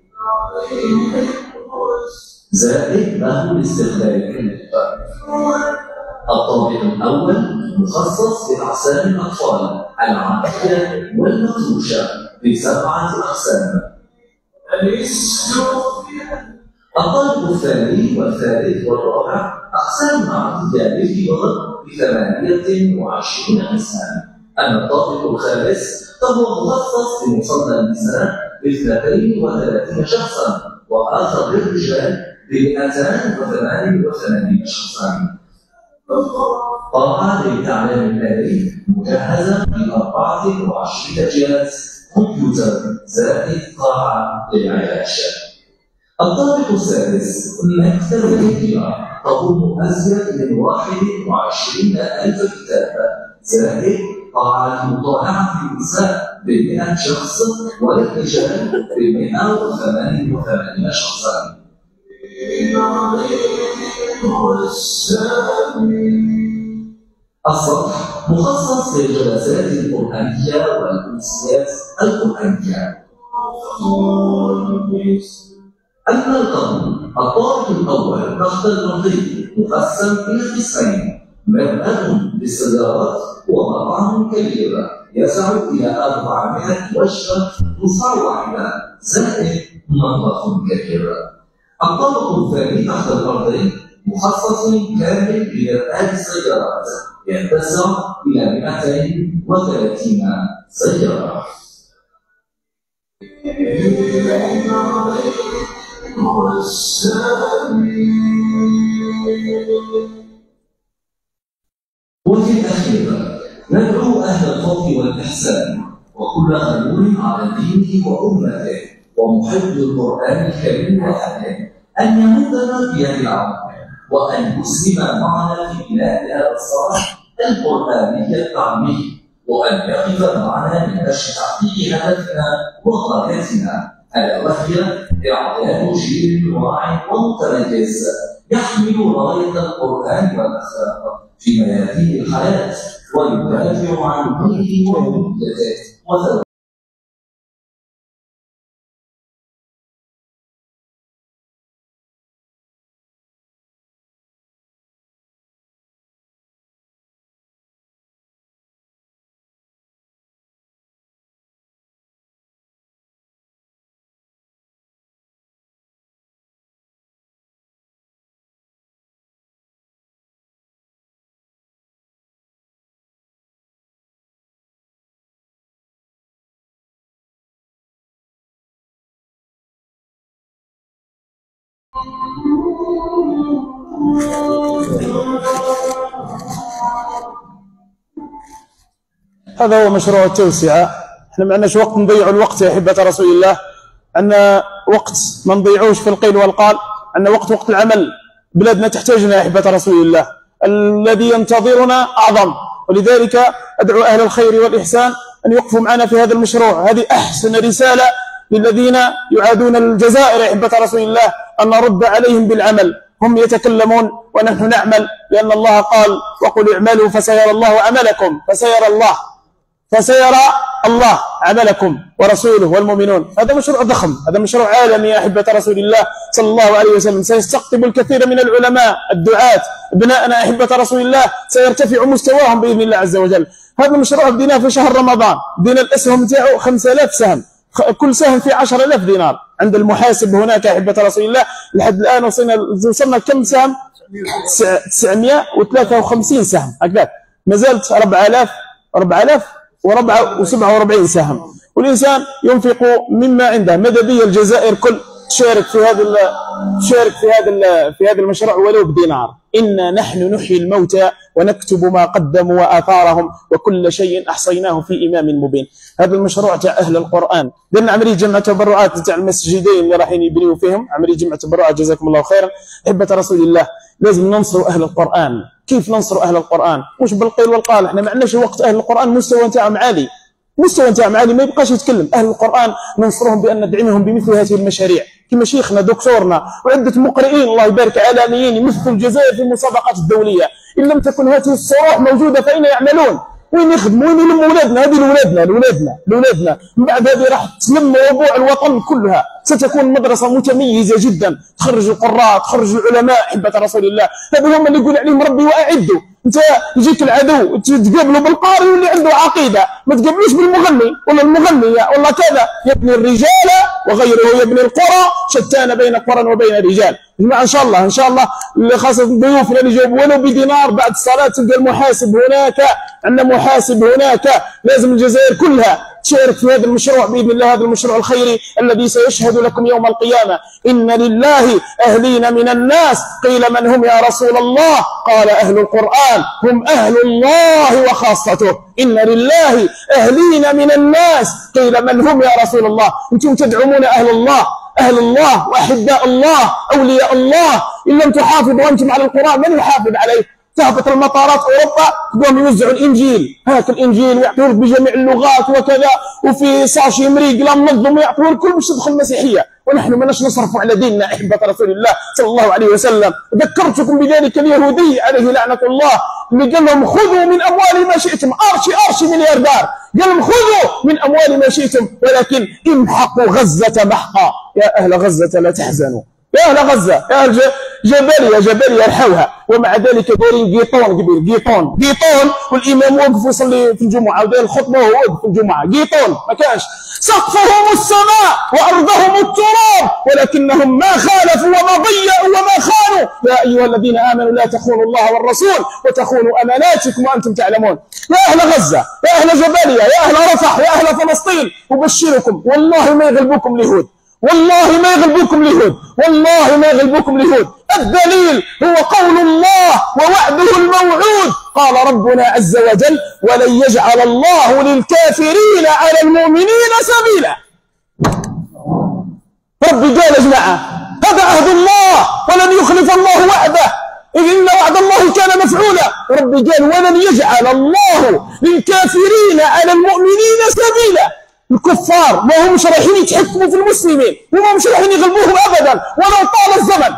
زائد له الاستغلال الكلي. الطابق الأول مخصص لأقسام الأطفال العادية والمفروشة بسبعة أقسام. الطابق الثاني والثالث والرابع أقسام أقسام عديدة للكبار بثمانية وعشرين قسما. أما الطابق الخامس فهو مخصص لمصلى النساء باثنتين وثلاثين شخصا، وآخر للرجال بمئتان وثمانية وثمانين شخصا. طاعة للإعلام الآلي مجهزة بأربعة وعشرين جهاز كمبيوتر زائد قاعة للعلاج. الطابق السادس مكتبة القراءة تضم أزيد من واحد وعشرين ألف كتاب زائد قاعة مطالعة النساء بمئة شخص وللرجال بمئة وثمانية وثمانين شخصا. السطح مخصص للجلسات القرآنية والأمسيات القرآنية. أما القبر الطابق الأول تحت الأرضي مقسم إلى قسمين، مرآة للسيارات ومطعم كبير يسع إلى أربعمائة وجبة نصف واحدة زائد مطبخ كبير. الطابق الثاني تحت الأرض مخصص كامل لمرآة السيارات يتسع إلى مئتين وثلاثين سيارة. وفي الأخير ندعو أهل الخوف والإحسان وكل غيور على دينه وأمته ومحب القرآن الكريم وأهله أن يمدنا بيد العون وأن يسلم معنا في بلاد هذا الصلاح القرآني التعليمي، وأن يقف معنا من أجل تحقيق هدفنا وغايتنا ألا وهي إعداد جيل واعي ومتميز يحمل راية القرآن والأخلاق في ميادين الحياة ويدافع عن دينه وهويته. هذا هو مشروع التوسعة. احنا ما عندناش وقت نضيع الوقت يا أحبة رسول الله، عندنا وقت ما نضيعوش في القيل والقال، عندنا وقت وقت العمل. بلادنا تحتاجنا يا أحبة رسول الله، الذي ينتظرنا أعظم، ولذلك أدعو أهل الخير والإحسان أن يقفوا معنا في هذا المشروع. هذه أحسن رسالة للذين يعادون الجزائر يا أحبة رسول الله، أن نرد عليهم بالعمل. هم يتكلمون ونحن نعمل، لأن الله قال وقل اعملوا فسيرى الله عملكم، فسيرى الله فسيرى الله عملكم ورسوله والمؤمنون. هذا مشروع ضخم، هذا مشروع عالمي يا أحبة رسول الله صلى الله عليه وسلم، سيستقطب الكثير من العلماء الدعاة ابناءنا أحبة رسول الله، سيرتفع مستواهم بإذن الله عز وجل. هذا المشروع بديناه في شهر رمضان، بدينا الأسهم تاعو خمسة آلاف سهم، كل سهم في عشرة آلاف دينار عند المحاسب هناك أحبة رسول الله. لحد الآن وصلنا وصلنا كم سهم؟ تسعمائة وثلاثة وخمسين سهم هكذا، ما زالت أربعة آلاف أربعة آلاف وسبعة وأربعين سهم، والإنسان ينفق مما عنده. ماذا بي الجزائر كل تشارك في هذا تشارك في هذا في هذا المشروع ولو بدينار. إنا نحن نحيي الموتى ونكتب ما قدموا وآثارهم وكل شيء أحصيناه في إمام مبين. هذا المشروع تاع أهل القرآن، درنا عملية جمع تبرعات تاع المسجدين اللي رايحين يبنيوا فيهم، عملية جمع تبرعات جزاكم الله خيرا. أحبة رسول الله لازم ننصروا أهل القرآن. كيف ننصروا أهل القرآن؟ مش بالقيل والقال، احنا ما عندناش وقت. أهل القرآن مستوى تاعهم عالي، مستوى تاعهم عالي، ما يبقاش يتكلم. أهل القرآن ننصرهم بأن ندعمهم بمثل هذه المشاريع، كما شيخنا دكتورنا وعدة مقرئين الله يبارك عالميين يمثلوا الجزائر في المسابقات الدولية. إن لم تكن هذه الصروح موجودة فأين يعملون؟ وين يخدموا؟ وين يلموا أولادنا؟ هذه لولادنا لولادنا لولادنا من بعد هذه راح تلم ربوع الوطن كلها، ستكون مدرسة متميزة جدا، تخرج القراء، تخرج العلماء أحبة رسول الله. هذا هم اللي يقول عليهم ربي وأعدوا. أنت يجيك العدو تقابله بالقارئ واللي عنده عقيدة، ما تقابلوش بالمغني ولا المغنية ولا كذا. يبني الرجال وغيره يبني القرى، شتان بين قرى وبين رجال. جماعة إن شاء الله إن شاء الله خاصة ضيوفنا اللي جاوبوا ولو بدينار بعد الصلاة تلقى المحاسب هناك، عندنا محاسب هناك. لازم الجزائر كلها تشارك في هذا المشروع بإذن الله، هذا المشروع الخيري الذي سيشهد لكم يوم القيامة إن لله أهلين من الناس. قيل من هم يا رسول الله؟ قال أهل القرآن هم أهل الله وخاصته. إن لله أهلين من الناس. قيل من هم يا رسول الله؟ أنتم تدعمون أهل الله، أهل الله وأحباء الله أولياء الله. إن لم تحافظوا أنتم على القرآن من يحافظ عليه؟ تهبط المطارات أوروبا تقوم يوزعوا الإنجيل، هاك الإنجيل ويعطوه بجميع اللغات وكذا، وفي ساشي مريقلة منظم ويعطوه الكل باش تدخل المسيحية، ونحن ماناش نصرفوا على ديننا أحبة رسول الله صلى الله عليه وسلم. ذكرتكم بذلك اليهودي عليه لعنة الله اللي قال لهم خذوا من أموال ما شئتم، أرشي أرشي ملياردار، قال لهم خذوا من أموال ما شئتم ولكن امحقوا غزة محقا. يا أهل غزة لا تحزنوا، يا أهل غزة، يا أهل جباليا جباليا رحوها. ومع ذلك دايرين قيطون قبيل، قيطون قيطون والإمام واقف يصلي في الجمعة وداير الخطبة وهو واقف في الجمعة، قيطون ما كانش. سقفهم السماء وأرضهم التراب ولكنهم ما خالفوا وما ضيعوا وما خانوا. يا أيها الذين آمنوا لا تخونوا الله والرسول وتخونوا أماناتكم وأنتم تعلمون. يا أهل غزة، يا أهل جباليا، يا أهل رفح، يا أهل فلسطين، أبشركم والله ما يغلبكم اليهود، والله ما يغلبكم اليهود، والله ما يغلبكم اليهود. الدليل هو قول الله ووعده الموعود. قال ربنا عز وجل ولن يجعل الله للكافرين على المؤمنين سبيلا. ربي قال يا جماعة هذا عهد الله ولن يخلف الله وعده، إن وعد الله كان مفعولا. ربي قال ولن يجعل الله للكافرين على المؤمنين سبيلا. الكفار ما همش رايحين يتحكموا في المسلمين وما همش رايحين يغلبوهم ابدا ولو طال الزمن.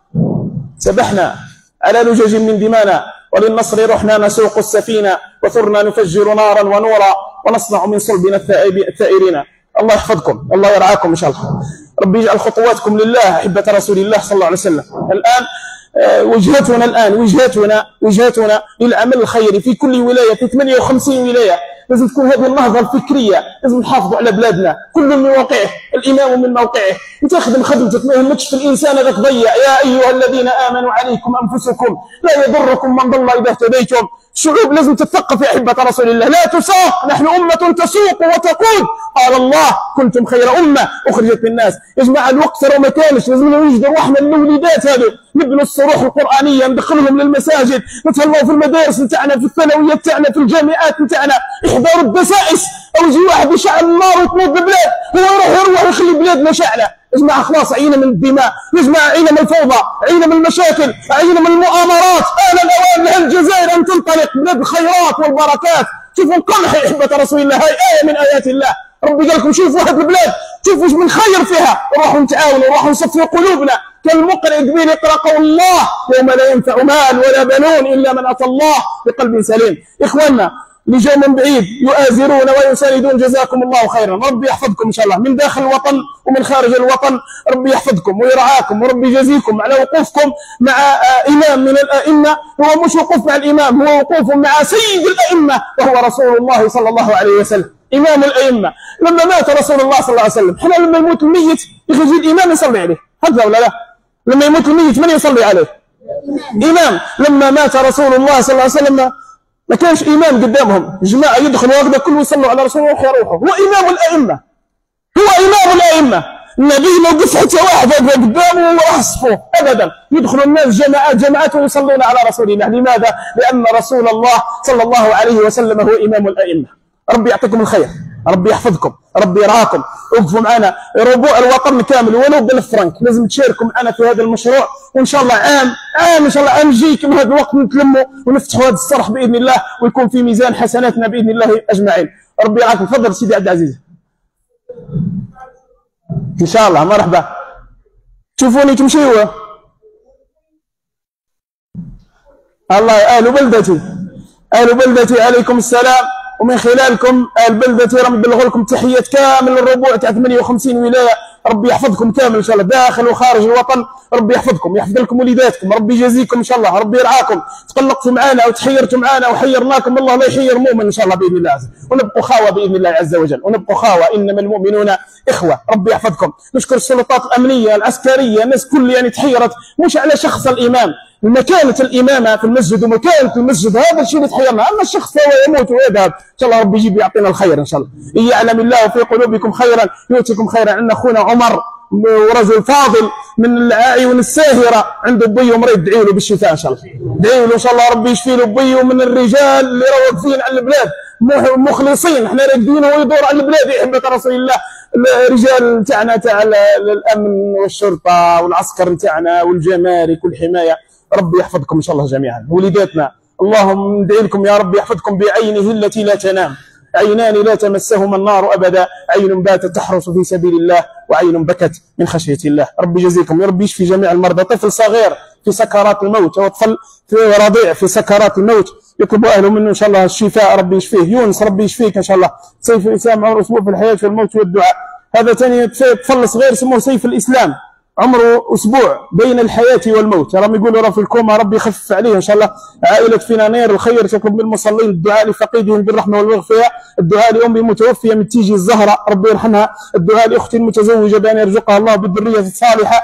سبحنا على لجج من دمانا وللنصر رحنا نسوق السفينه وثرنا نفجر نارا ونورا ونصنع من صلبنا الثائرين. الله يحفظكم، الله يرعاكم ان شاء الله. ربي يجعل خطواتكم لله احبه رسول الله صلى الله عليه وسلم. الان وجهتنا الان وجهتنا وجهتنا للعمل الخيري في كل ولايه، في ثمانية وخمسين ولايه. لازم تكون هذه النهضه الفكريه، لازم نحافظوا على بلادنا، كل من موقعه، الامام من موقعه. انت خدم خدمتك، ما يهمكش في الانسان هذاك ضيع. يا ايها الذين امنوا عليكم انفسكم لا يضركم من ضل اذا اهتديتم. الشعوب لازم تتثقف يا احبه رسول الله، لا تساق، نحن امه تسوق وتقود. قال الله كنتم خير امه اخرجت للناس. يا جماعه الوقت ترى ما كانش، لازم نوجدوا روحنا للوليدات هذو، نبنوا الصروح القرانيه، ندخلهم للمساجد، نتهلاو في المدارس نتاعنا، في الثانويات تاعنا، في الجامعات نتاعنا، احضار الدسائس. او يجي واحد يشعل النار وتنوض البلاد، هو يروح يروح ويخلي بلادنا شاعله. يا جماعه خلاص عينا من الدماء، يا جماعه عينا من الفوضى، عينا من المشاكل، عينا من المؤامرات. آن الاوان لها الجزائر ان تنطلق بلاد الخيرات والبركات. شوفوا القمح يا احبه رسول الله، هاي ايه من ايات الله. ربي قال لكم شوفوا هذه البلاد، شوفوا ايش من خير فيها، وراحوا نتعاونوا وراحوا نصفوا قلوبنا. كان المقرئ قبيل يقرا قول الله يوم لا ينفع مال ولا بنون الا من اتى الله بقلب سليم. اخواننا اللي جاوا من بعيد يؤازرون ويساندون جزاكم الله خيرا. ربي يحفظكم ان شاء الله من داخل الوطن ومن خارج الوطن. ربي يحفظكم ويرعاكم وربي يجازيكم على وقوفكم مع امام من الائمه. هو مش وقوف مع الامام، هو وقوف مع سيد الائمه وهو رسول الله صلى الله عليه وسلم، امام الائمه. لما مات رسول الله صلى الله عليه وسلم، احنا لما يموت الميت يجي الامام يصلي عليه، هكذا ولا لا؟ لما يموت الميت من يصلي عليه؟ امام. لما مات رسول الله صلى الله عليه وسلم ما كانش امام قدامهم، جماعه يدخلوا هكذا كل يصلوا على رسول الله ويروحوا. هو امام الائمه، هو امام الائمه. النبي ما وقف حتى واحد قدامه وراح صفوه ابدا، يدخلوا الناس جماعات جماعات ويصلون على رسول الله. لماذا؟ لان رسول الله صلى الله عليه وسلم هو امام الائمه. ربي يعطيكم الخير، ربي يحفظكم، ربي يرعاكم. وقفوا معنا ربوع الوطن كامل ولو بألف فرنك، لازم تشاركوا معنا في هذا المشروع. وان شاء الله عام عام ان شاء الله عام جاي كما هذا الوقت نتلموا ونفتحوا هذا الصرح باذن الله، ويكون في ميزان حسناتنا باذن الله اجمعين. ربي يرعاكم. تفضل سيدي عبد العزيز. ان شاء الله مرحبا. تشوفوني تمشيوا. الله اهل بلدتي، اهل بلدتي عليكم السلام. ومن خلالكم البلدة ربي يبلغ لكم تحية كامل الربوع تاع ثمانية وخمسين ولاية، ربي يحفظكم كامل ان شاء الله داخل وخارج الوطن، ربي يحفظكم يحفظ لكم وليداتكم، ربي يجازيكم ان شاء الله، ربي يرعاكم. تقلقتوا معنا وتحيرتوا معنا وحيرناكم، الله لا يحير مؤمن ان شاء الله باذن الله عز وجل، ونبقوا خاوه باذن الله عز وجل، ونبقوا خاوه، انما المؤمنون اخوه، ربي يحفظكم. نشكر السلطات الامنيه العسكريه، الناس كل يعني تحيرت مش على شخص الامام، مكانة الإمامة في المسجد ومكانة المسجد، هذا الشيء اللي تحيرنا، أما الشخص هو يموت ويذهب إن شاء الله ربي يجيب يعطينا الخير إن شاء الله. إن يعلم الله في قلوبكم خيرا يؤتكم خيرا. عندنا أخونا عمر ورجل فاضل من الأعين الساهرة، عنده بي ومريض، ادعي له بالشفاء إن شاء الله، ادعي له إن شاء الله ربي يشفي له بي، ومن الرجال اللي واقفين على البلاد مخلصين، احنا راقدين وهو يدور على البلاد يحب رسول الله. الرجال نتاعنا تاع الأمن والشرطة والعسكر نتاعنا والجمارك والحماية، ربي يحفظكم ان شاء الله جميعا. وليداتنا اللهم ندعي لكم يا رب يحفظكم بعينه التي لا تنام، عينان لا تمسهما النار ابدا، عين باتت تحرس في سبيل الله وعين بكت من خشيه الله. ربي يجزيكم، يا رب يشفي جميع المرضى. طفل صغير في سكرات الموت، هو طفل في رضيع في سكرات الموت، يطلب اهله منه ان شاء الله الشفاء، ربي يشفيه. يونس ربي يشفيك ان شاء الله. سيف الاسلام عمره اسبوع في الحياه والموت والدعاء. هذا ثاني طفل صغير اسمه سيف الاسلام، عمره اسبوع بين الحياه والموت، راهم يقولوا راه في الكوما، ربي يخفف عليه ان شاء الله. عائله فينانير الخير تطلب من المصلين الدعاء لفقيدهم بالرحمه والمغفره، الدعاء لامي المتوفيه من تيجي الزهراء ربي يرحمها، الدعاء لاختي المتزوجه بان يرزقها الله بالذريه الصالحه.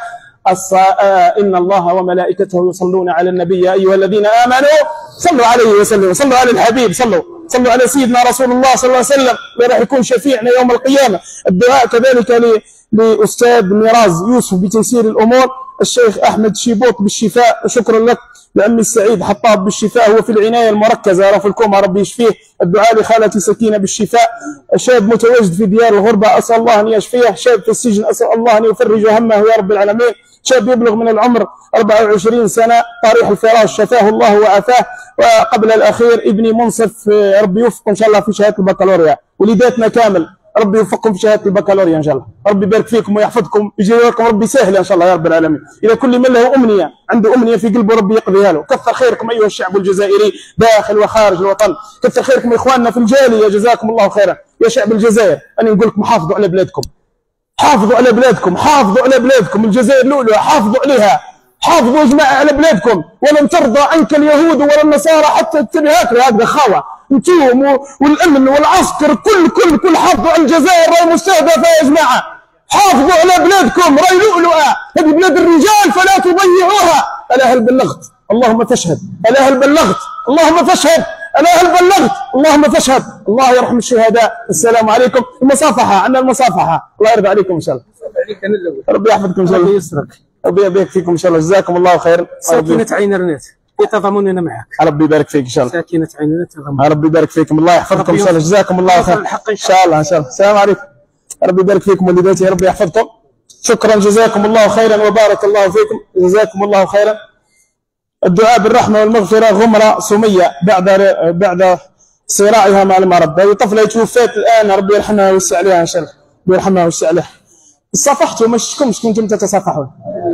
ان الله وملائكته يصلون على النبي يا ايها الذين امنوا صلوا عليه وسلموا، صلوا على الحبيب، صلوا صلوا على سيدنا رسول الله صلى الله عليه وسلم اللي راح يكون شفيعنا يوم القيامه. الدعاء كذلك ل لأستاذ ميراز يوسف بتيسير الأمور، الشيخ أحمد شيبوط بالشفاء، شكرا لك. لعمي السعيد حطاب بالشفاء، هو في العناية المركزة راه في الكوما ربي يشفيه. الدعاء لخالتي سكينة بالشفاء. شاب متواجد في ديار الغربة أسأل الله أن يشفيه. شاب في السجن أسأل الله أن يفرج همه يا رب العالمين. شاب يبلغ من العمر أربعة وعشرين سنة طريح الفراش شفاه الله وعافاه. وقبل الأخير ابني منصف ربي يوفقه إن شاء الله في شهادة البكالوريا. وليداتنا كامل ربي يوفقكم في شهاده البكالوريا ان شاء الله، ربي يبارك فيكم ويحفظكم ويجعل لكم ربي سهله ان شاء الله يا رب العالمين. الى كل من له امنيه عنده امنيه في قلبه ربي يقضيها له. كثر خيركم ايها الشعب الجزائري داخل وخارج الوطن، كثر خيركم اخواننا في الجاليه جزاكم الله خيرا. يا شعب الجزائر انا نقول لكم حافظوا على بلادكم، حافظوا على بلادكم، حافظوا على بلادكم. الجزائر لؤلؤه، حافظوا عليها، حافظوا يا جماعه على بلادكم. ولن ترضى عنك اليهود ولا النصارى حتى تتبع هكذا هكذا خاوه. انتم والامن والعسكر كل كل كل حافظوا على الجزائر، راهي مستهدفه يا جماعه. حافظوا على بلادكم، راهي لؤلؤه، هذه بلاد الرجال فلا تضيعوها. الا هل بلغت؟ اللهم فاشهد. الا هل بلغت؟ اللهم فاشهد. الا هل بلغت؟ اللهم فاشهد. الله يرحم الشهداء. السلام عليكم. المصافحه، عندنا المصافحه، الله يرضى عليكم ان شاء الله. ربي يحفظكم ان شاء الله. ربي يسترك. ربي يبارك فيكم ان شاء الله، جزاكم الله خيرا. ساكنة عين رنات يتضامننا معك. ربي يبارك فيك ان شاء الله. ساكنة عين رنات يتضامن. ربي يبارك فيكم، الله يحفظكم ان شاء الله، جزاكم الله خير. ان شاء الله ان شاء الله. السلام عليكم. ربي يبارك فيكم وليداتي، ربي يحفظكم. شكرا جزاكم الله خيرا وبارك الله فيكم، جزاكم الله خيرا. الدعاء بالرحمه والمغفره. غمره سميه بعد بعد صراعها مع المرض، هذه طفله توفات الان، ربي يرحمها ويوسع عليها ان شاء الله، ربي يرحمها ويوسع عليها. صافحتوا ما شفتكمش كنتم تتصافحون.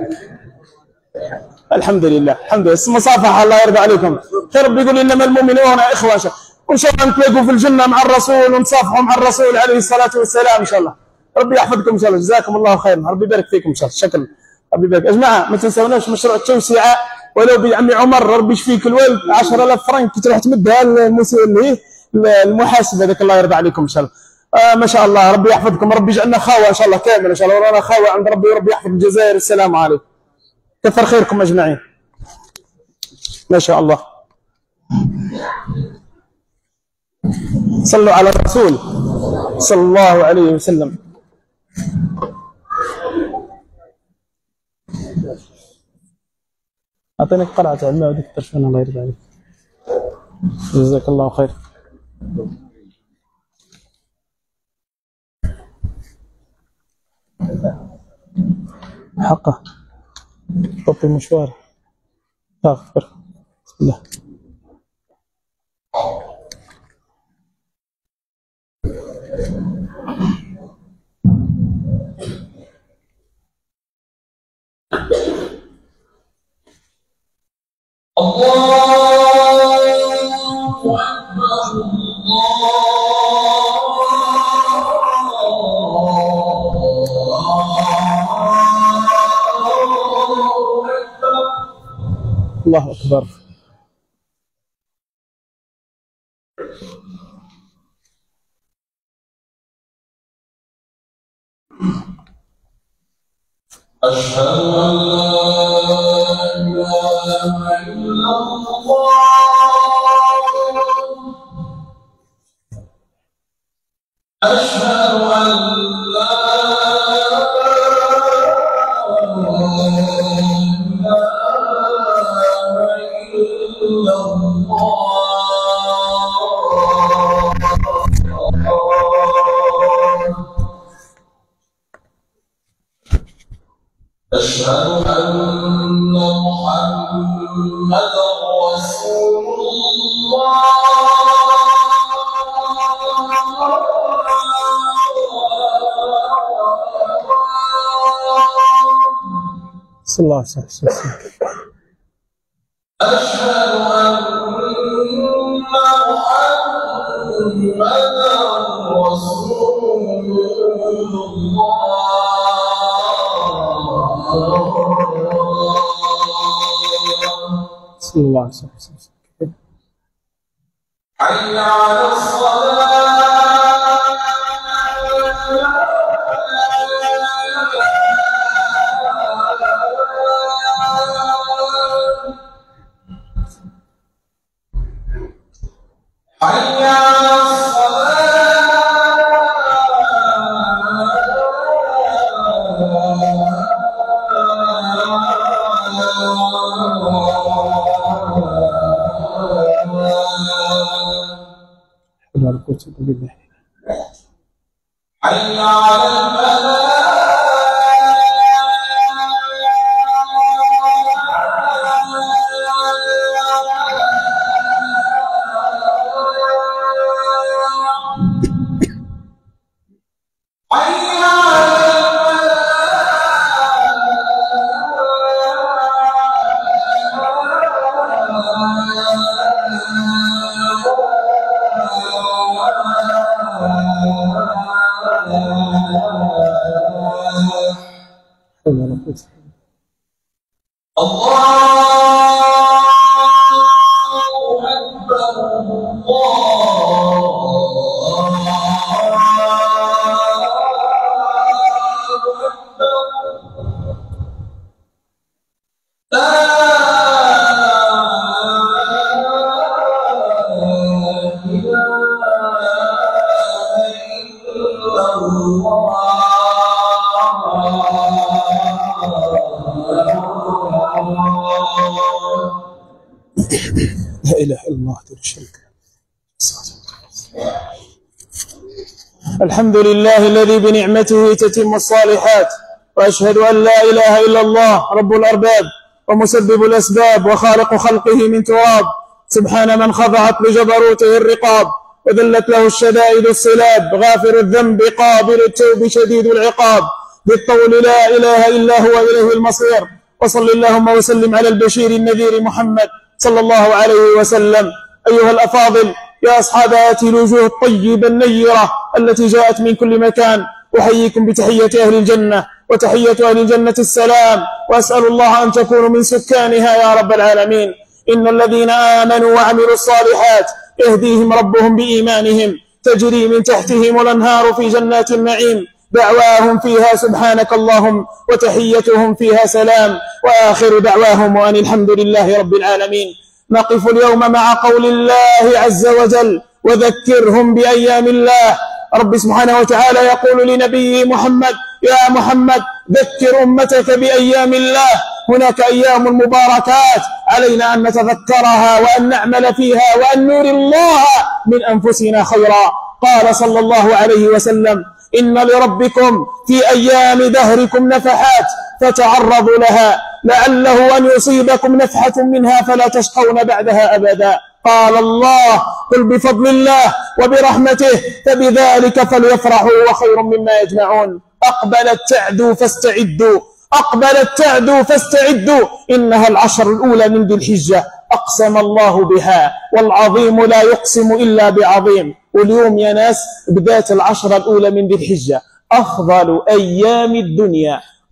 الحمد لله الحمد لله، المصافحه الله يرضى عليكم. ربي يقول انما المؤمنون اخوه، وان شاء الله نتلاقوا في الجنه مع الرسول ونتصافحوا مع الرسول عليه الصلاه والسلام ان شاء الله. ربي يحفظكم ان شاء الله، جزاكم الله خيرا، ربي يبارك فيكم ان شاء الله. شكرا. ربي يبارك. يا جماعه ما تنساوناش مشروع التوسعه ولو بعمي عمر، ربي يشفيك الوالد عشرة آلاف فرنك تروح تمدها المحاسب هذاك، الله يرضى عليكم ان شاء الله. آه ما شاء الله، ربي يحفظكم، ربي يجعلنا خاوه ان شاء الله كامل ان شاء الله، ورانا خاوه عند ربي، وربي يحفظ الجزائر. السلام عليكم، كثر خيركم اجمعين. ما شاء الله. صلوا على الرسول صلى الله عليه وسلم. اعطيني قرعه على الماء وديك الترشفان الله يرضى عليك، جزاك الله خير. حقه طبي مشوار اغفر. بسم الله. الله أكبر الله الله أكبر. أشهد أن لا إله إلا الله أشهد أن لا أشهد أن محمدا رسول الله صلى الله عليه وسلم. أشهد أن محمدا رسول الله صلى الله عليه وسلم. حي على الصلاة حي على حي على لا إله إلا الله وحده لا شريك له. الحمد لله الذي بنعمته تتم الصالحات، وأشهد أن لا إله إلا الله رب الأرباب ومسبب الأسباب وخالق خلقه من تراب، سبحان من خضعت لجبروته الرقاب وذلت له الشدائد الصلاب، غافر الذنب قابل التوب شديد العقاب، بالطول لا إله إلا هو إليه المصير. وصل اللهم وسلم على البشير النذير محمد صلى الله عليه وسلم. أيها الأفاضل، يا أصحاب هذه الوجوه الطيبة النيرة التي جاءت من كل مكان، أحييكم بتحية أهل الجنة، وتحية أهل الجنة السلام، وأسأل الله أن تكونوا من سكانها يا رب العالمين. إن الذين آمنوا وعملوا الصالحات يهديهم ربهم بإيمانهم، تجري من تحتهم الأنهار في جنات النعيم، دعواهم فيها سبحانك اللهم وتحيتهم فيها سلام، وآخر دعواهم وأن الحمد لله رب العالمين. نقف اليوم مع قول الله عز وجل: وذكرهم بأيام الله. رب سبحانه وتعالى يقول لنبيه محمد: يا محمد ذكر أمتك بأيام الله. هناك أيام مباركات علينا أن نتذكرها وأن نعمل فيها وأن نري الله من أنفسنا خيرا. قال صلى الله عليه وسلم: إن لربكم في أيام دهركم نفحات فتعرضوا لها لعله أن يصيبكم نفحة منها فلا تشقون بعدها أبدا. قال الله: قل بفضل الله وبرحمته فبذلك فليفرحوا وخير مما يجمعون. أقبلت تعدو فاستعدوا أقبلت تعدو فاستعدوا إنها العشر الأولى من ذي الحجة أقسم الله بها، والعظيم لا يقسم إلا بعظيم. واليوم يا ناس بداية العشر الأولى من ذي الحجة، أفضل أيام الدنيا،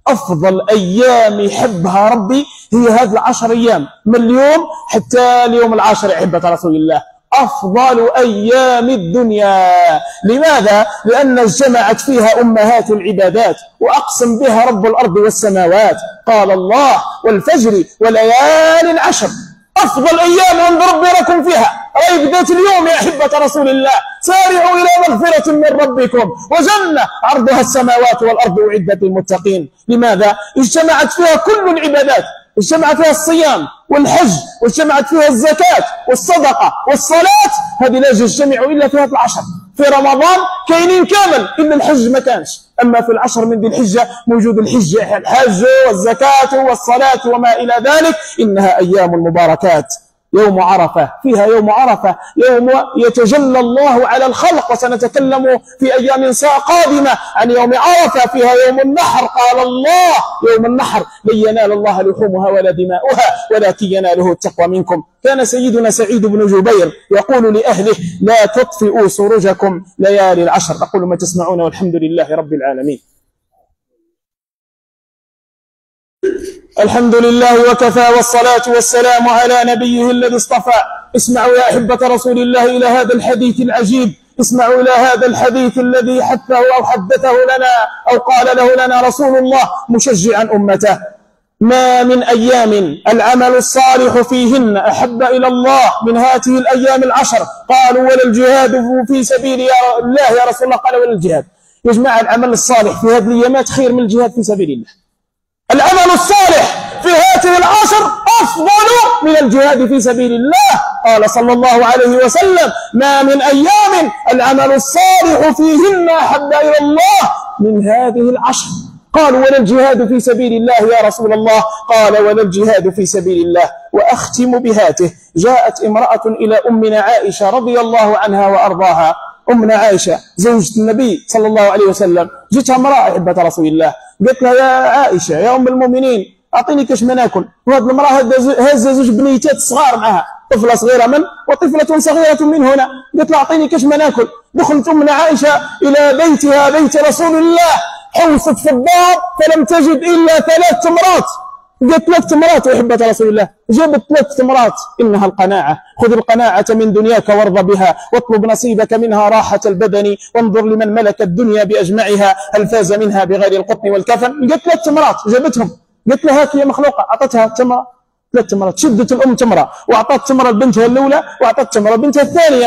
أفضل أيام يحبها ربي هي هذه العشر أيام، من اليوم حتى اليوم العاشر أحبة رسول الله، أفضل أيام الدنيا. لماذا؟ لأن اجتمعت فيها أمهات العبادات، وأقسم بها رب الأرض والسماوات، قال الله: والفجر وليال العشر، أفضل أيام عند ربي لكم فيها. أي بداية اليوم يا أحبة رسول الله، سارعوا إلى مغفرة من ربكم وجنة عرضها السماوات والأرض أعدت للمتقين. لماذا؟ اجتمعت فيها كل العبادات، اجتمع فيها الصيام والحج، واجتمعت فيها الزكاة والصدقة والصلاة، هذه لا تجتمع إلا في هذه العشر. في رمضان كاينين كامل إلا الحج ما كانش، أما في العشر من ذي الحجة موجود الحج الحج والزكاة والصلاة وما إلى ذلك. إنها أيام المباركات. يوم عرفة، فيها يوم عرفة، يوم يتجلى الله على الخلق، وسنتكلم في أيام قادمة عن يوم عرفة. فيها يوم النحر، قال الله: يوم النحر لن ينال الله لحومها ولا دماؤها ولكن يناله التقوى منكم. كان سيدنا سعيد بن جبير يقول لأهله: لا تطفئوا سروجكم ليالي العشر. أقول ما تسمعون والحمد لله رب العالمين. الحمد لله وكفى، والصلاة والسلام على نبيه الذي اصطفى. اسمعوا يا أحبة رسول الله إلى هذا الحديث العجيب، اسمعوا إلى هذا الحديث الذي حثه أو حدثه لنا أو قال له لنا رسول الله مشجعا أمته: ما من أيام العمل الصالح فيهن أحب إلى الله من هذه الأيام العشر. قالوا: ولا الجهاد في سبيل الله يا رسول الله؟ قال: ولا الجهاد. يا جماعة، العمل الصالح في هذه الأيامات خير من الجهاد في سبيل الله. العمل الصالح في هذه العشر أفضل من الجهاد في سبيل الله. قال صلى الله عليه وسلم: ما من أيام العمل الصالح فيهن أحب إلى الله من هذه العشر. قالوا: ولا الجهاد في سبيل الله يا رسول الله؟ قال: ولا الجهاد في سبيل الله. وأختم بهاته: جاءت امرأة إلى أمنا عائشة رضي الله عنها وأرضاها. أمنا عائشة زوجة النبي صلى الله عليه وسلم، جتها امرأة أحبة رسول الله، قالت لها: يا عائشة يا أم المؤمنين، أعطيني كاش ما ناكل. وهذه المرأة هزة زوج بنيتات صغار معها، طفلة صغيرة من وطفلة صغيرة من هنا، قالت لها: أعطيني كاش ما ناكل. دخلت أمنا عائشة إلى بيتها، بيت رسول الله، حوصت في الدار فلم تجد إلا ثلاث تمرات. قالت: ثلاث تمرات يا أحبة رسول الله؟ جابت ثلاث تمرات. إنها القناعة. خذ القناعة من دنياك وارض بها، واطلب نصيبك منها راحة البدن، وانظر لمن ملك الدنيا بأجمعها هل فاز منها بغير القطن والكفن. قالت: ثلاث تمرات. جابتهم، قالت لها: هاك يا مخلوقة. أعطتها تمرة، ثلاث تمرات. شدت الأم تمرة وأعطت تمرة لبنتها الأولى وأعطت تمرة لبنتها الثانية.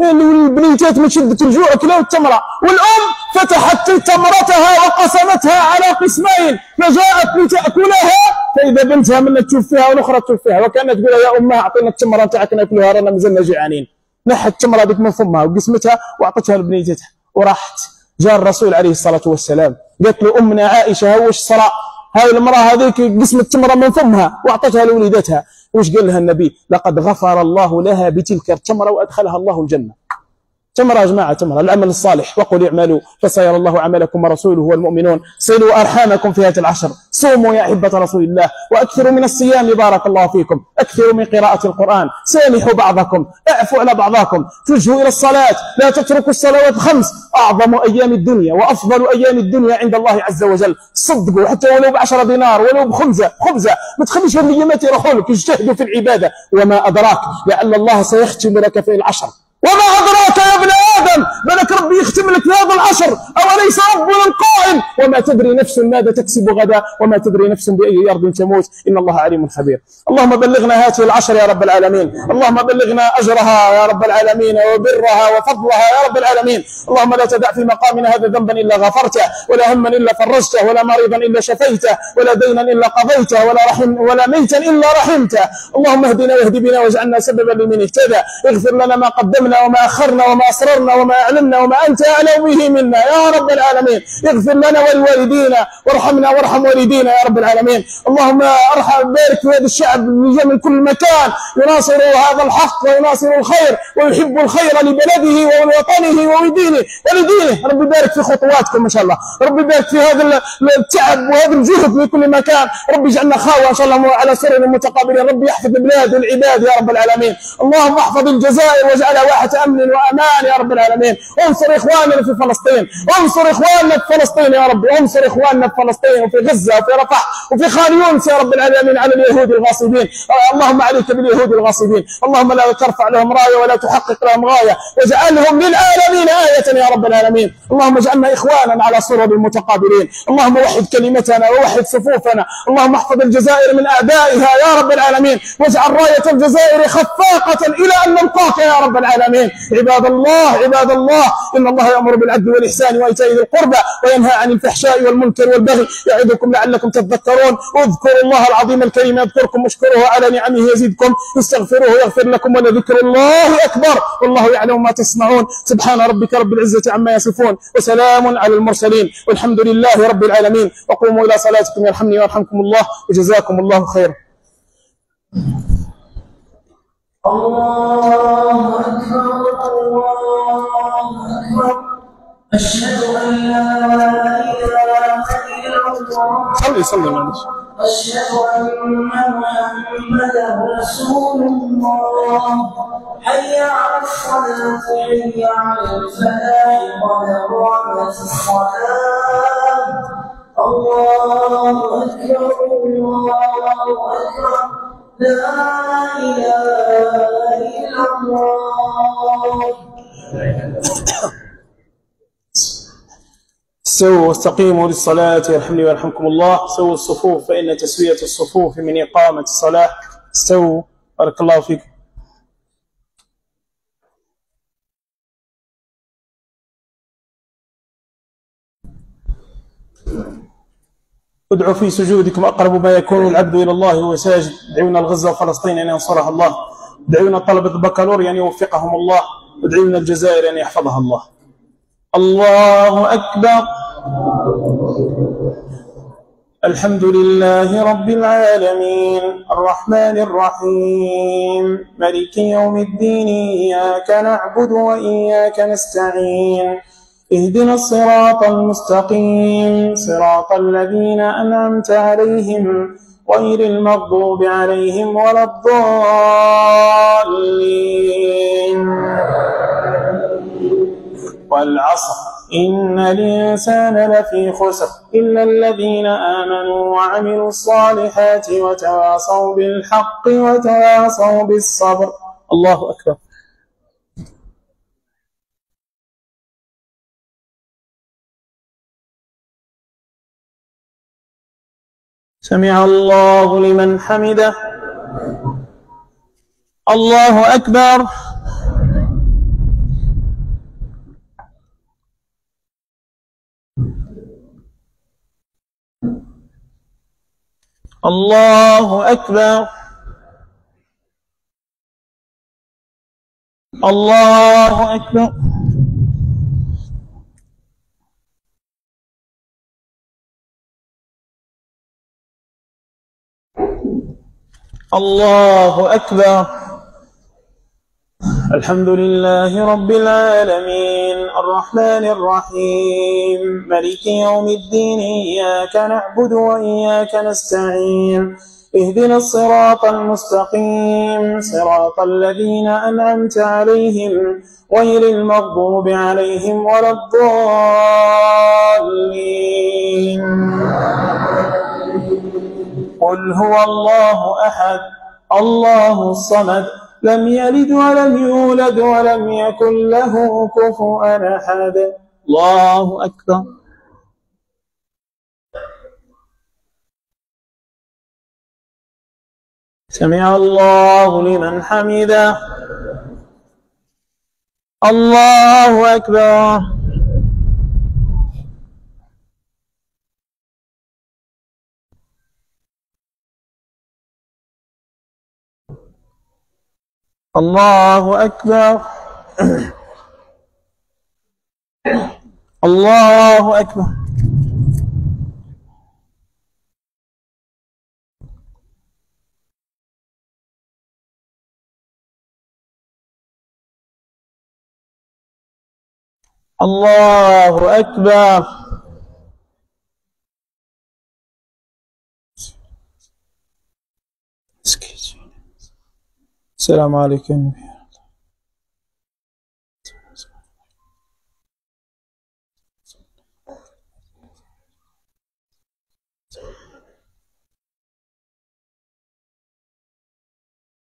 البنيتات من شدة الجوع كلاو التمرة، والأم فتحت تمرتها وقسمتها على قسمين، فجاءت لتأكلها فإذا بنتها من تشوف فيها والأخرى تشوف فيها، وكانت تقول: يا أمها أعطينا التمرة نتاعك ناكلها رانا مازلنا جيعانين. نحت التمرة هذيك من فمها وقسمتها وأعطتها لبنيتها وراحت. جاء الرسول عليه الصلاة والسلام، قالت له أمنا عائشة: هو واش صرا؟ هاي المرأة هذيك قسمت التمرة من فمها وأعطتها لوليدتها. وش قال لها النبي؟ لقد غفر الله لها بتلك التمرة وأدخلها الله الجنة. تمرة يا جماعة، تمرة العمل الصالح. وقل اعملوا فسيرى الله عملكم ورسوله والمؤمنون. صلوا أرحامكم في هذه العشر، صوموا يا أحبة رسول الله، وأكثروا من الصيام بارك الله فيكم، أكثروا من قراءة القرآن، سامحوا بعضكم، اعفوا على بعضكم، توجهوا إلى الصلاة، لا تتركوا الصلوات الخمس. أعظم أيام الدنيا وأفضل أيام الدنيا عند الله عز وجل. صدقوا حتى ولو بعشرة دينار ولو بخبزة خبزة، ما تخليش هذه الأيامات يروحوا لك. اجتهدوا في العبادة. وما أدراك لعل الله سيختم لك في العشر. وما أدراك يا ابن آدم بلك ربي يختم لك في هذا العشر. أوليس ربنا القائل: وما تدري نفس ماذا تكسب غدا وما تدري نفس بأي أرض تموت إن الله عليم خبير. اللهم بلغنا هذه العشر يا رب العالمين، اللهم بلغنا أجرها يا رب العالمين وبرها وفضلها يا رب العالمين. اللهم لا تدع في مقامنا هذا ذنبا إلا غفرته، ولا هما إلا فرجته، ولا مريضا إلا شفيته، ولا دينا إلا قضيته، ولا رحم ولا ميتا إلا رحمته. اللهم اهدنا واهد بنا واجعلنا سببا لمن اهتدى. اغفر لنا ما قدمنا وما أخرنا وما أسررنا وما أعلمنا وما أنت أعلم به منا يا رب العالمين. اغفر لنا ولوالدينا وارحمنا وارحم والدينا يا رب العالمين. اللهم ارحم بارك في هذا الشعب اللي جاء من كل مكان يناصر هذا الحق ويناصر الخير ويحب الخير لبلده ووطنه ودينه ولدينه. رب بارك في خطواتكم إن شاء الله، رب بارك في هذا التعب وهذا الجهد في كل مكان. رب اجعلنا خاوة إن شاء الله على سرر متقابلين. رب يحفظ البلاد والعباد يا رب العالمين. اللهم احفظ الجزائر واجعلها ساحة أمن وأمان يا رب العالمين. انصر إخواننا في فلسطين، انصر إخواننا في فلسطين يا رب، انصر إخواننا في فلسطين وفي غزة وفي رفح وفي خان يونس يا رب العالمين على اليهود الغاصبين. اللهم عليك باليهود الغاصبين، اللهم لا ترفع لهم راية ولا تحقق لهم غاية، واجعلهم للعالمين آية يا رب العالمين. اللهم اجعلنا إخوانا على سرر متقابلين، اللهم وحد كلمتنا ووحد صفوفنا، اللهم احفظ الجزائر من أعدائها يا رب العالمين، واجعل راية الجزائر خفاقة إلى أن نلقاك يا رب العالمين. عباد الله عباد الله، إن الله يأمر بالعدل والإحسان وإيتاء ذي القربى وينهى عن الفحشاء والمنكر والبغي يعظكم لعلكم تذكرون. اذكروا الله العظيم الكريم يذكركم واشكروه على نعمه يزدكم، استغفروه يغفر لكم، ولذكر الله أكبر والله يعلم ما تصنعون. سبحان ربك رب العزة عما يصفون وسلام على المرسلين والحمد لله رب العالمين. وقوموا إلى صلاتكم يرحمني ويرحمكم الله وجزاكم الله خيرا. الله أكبر الله أكبر، أشهد أن لا إله إلا الله، صلي صلي معلش. أشهد أن محمدا رسول الله. حي على الصلاة حي على الفلاح قد قامت الصلاة. الله أكبر الله أكبر، لا إله إلا الله. استووا واستقيموا للصلاة يرحمني ويرحمكم الله. سووا الصفوف فإن تسوية الصفوف من إقامة الصلاة. استووا بارك الله فيكم. ادعوا في سجودكم أقرب ما يكون العبد إلى الله وهو ساجد. ادعونا الغزة وفلسطين أن ينصرها الله، ادعونا طلبة البكالوريا أن يوفقهم الله، ادعونا الجزائر أن يحفظها الله. الله أكبر. الحمد لله رب العالمين الرحمن الرحيم مالك يوم الدين إياك نعبد وإياك نستعين اهدنا الصراط المستقيم صراط الذين أنعمت عليهم غير المغضوب عليهم ولا الضالين. والعصر إن الإنسان لفي خسر إلا الذين آمنوا وعملوا الصالحات وتواصوا بالحق وتواصوا بالصبر. الله أكبر. سمع الله لمن حمده. الله أكبر. الله أكبر. الله أكبر. الله أكبر. الحمد لله رب العالمين الرحمن الرحيم مالك يوم الدين إياك نعبد وإياك نستعين اهدنا الصراط المستقيم صراط الذين أنعمت عليهم غير المغضوب عليهم ولا الضالين. قل هو الله أحد الله الصمد لم يلد ولم يولد ولم يكن له كفوا أحد. الله أكبر. سمع الله لمن حمده. الله أكبر. الله أكبر. الله أكبر. الله أكبر. السلام عليكم.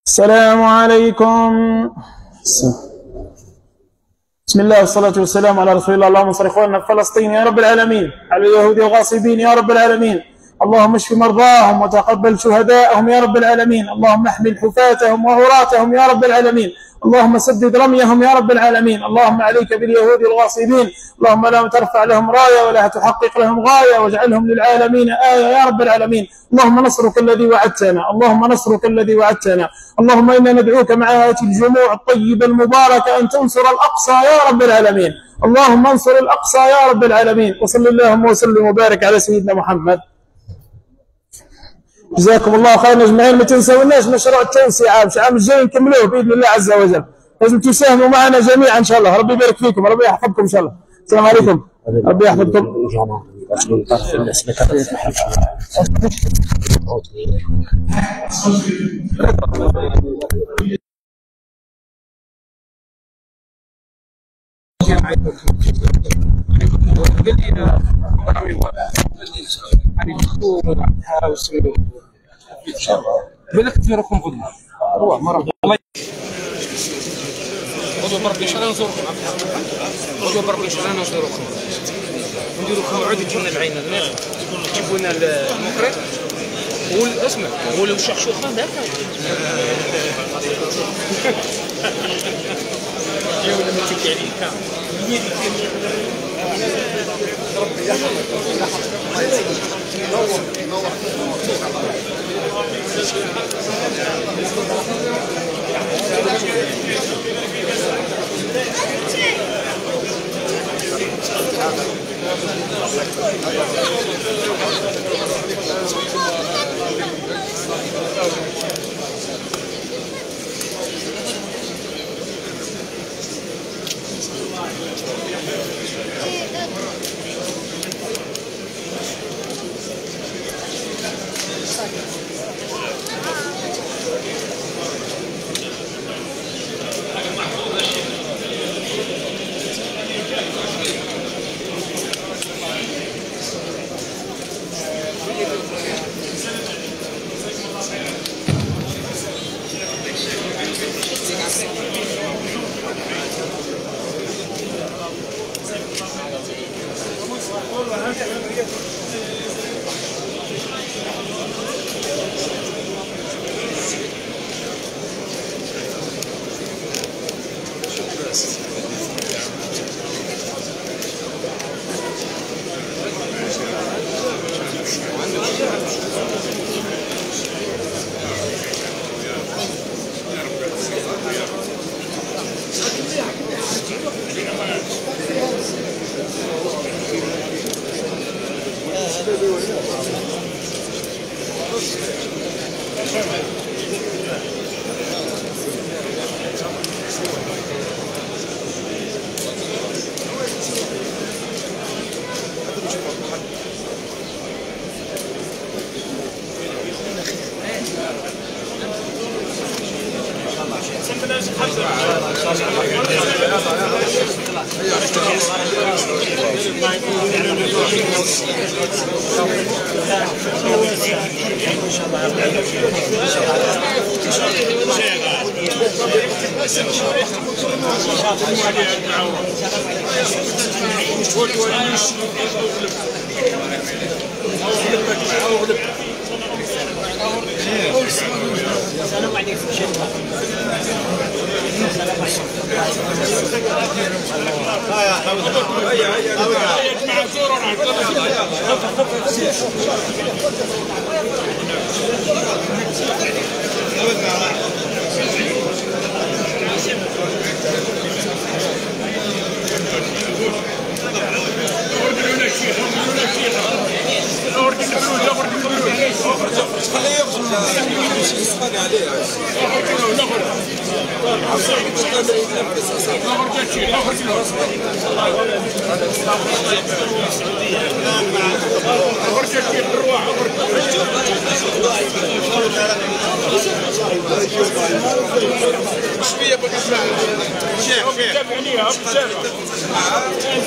السلام عليكم. بسم الله والصلاة والسلام على رسول الله. اللهم انصر إخواننا في فلسطين يا رب العالمين، على اليهود والغاصبين يا رب العالمين. اللهم اشف مرضاهم وتقبل شهداءهم يا رب العالمين. اللهم احمل حفاتهم وعراتهم يا رب العالمين. اللهم سدد رميهم يا رب العالمين. اللهم عليك باليهود الغاصبين، اللهم لا ترفع لهم راية ولا تحقق لهم غاية، واجعلهم للعالمين آية يا رب العالمين. اللهم نصرك الذي وعدتنا، اللهم نصرك الذي وعدتنا. اللهم إنا ندعوك مع هذه الجموع الطيبة المباركة أن تنصر الأقصى يا رب العالمين. اللهم انصر الأقصى يا رب العالمين. وصل اللهم وسلم وبارك على سيدنا محمد. جزاكم الله خيرا اجمعين. ما تنسوناش مشروع التوسعه، مش عام الجاي نكملوه باذن الله عز وجل. لازم تساهموا معنا جميعا ان شاء الله. ربي يبارك فيكم، ربي يحفظكم ان شاء الله. السلام عليكم. ربي يحفظكم. ان شاء الله بالك تزوركم غدوه روح مرحبا غدوه برك ان شاء الله نزوركم غدوه برك ان شاء الله نزوركم نديروا موعد تجيو لنا العين الناس تجيبوا لنا المقرئ والاسمع والشخشوخه ذاك يا ولا ما تبكي عليك ربي يحفظك نور نور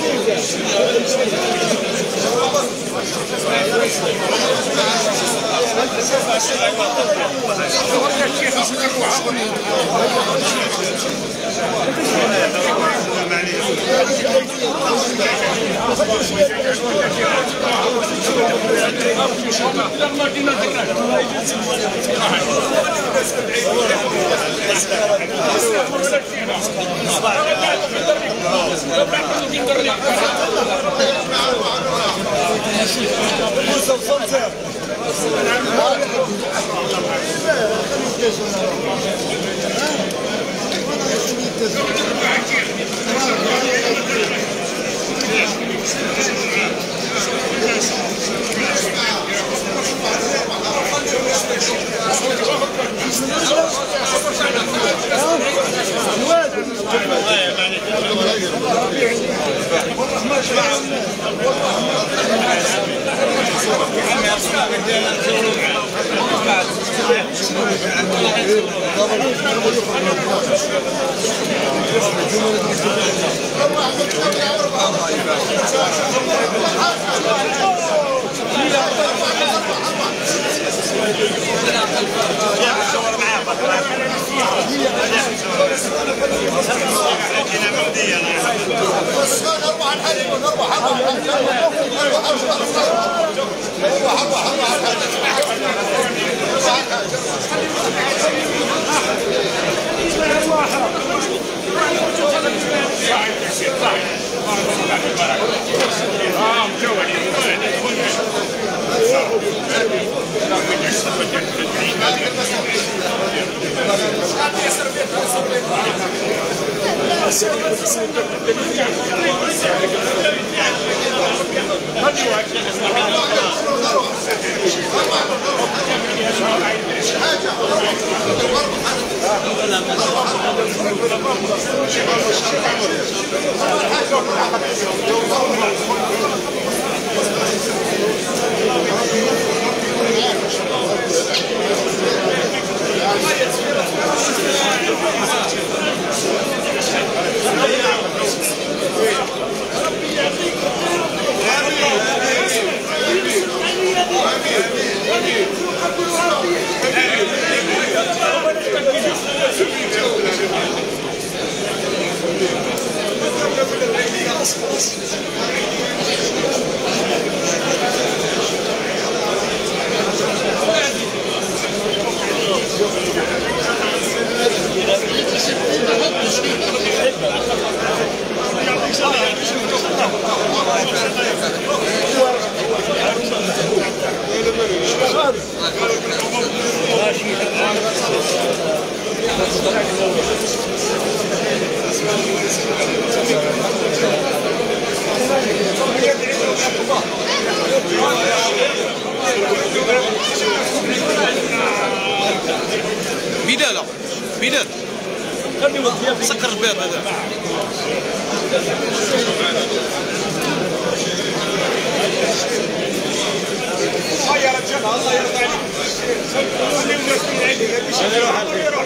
شيخ بدالة بدال سكر الباب هذا يا رجال الله يرضى عليك خلي الناس من عندك يروح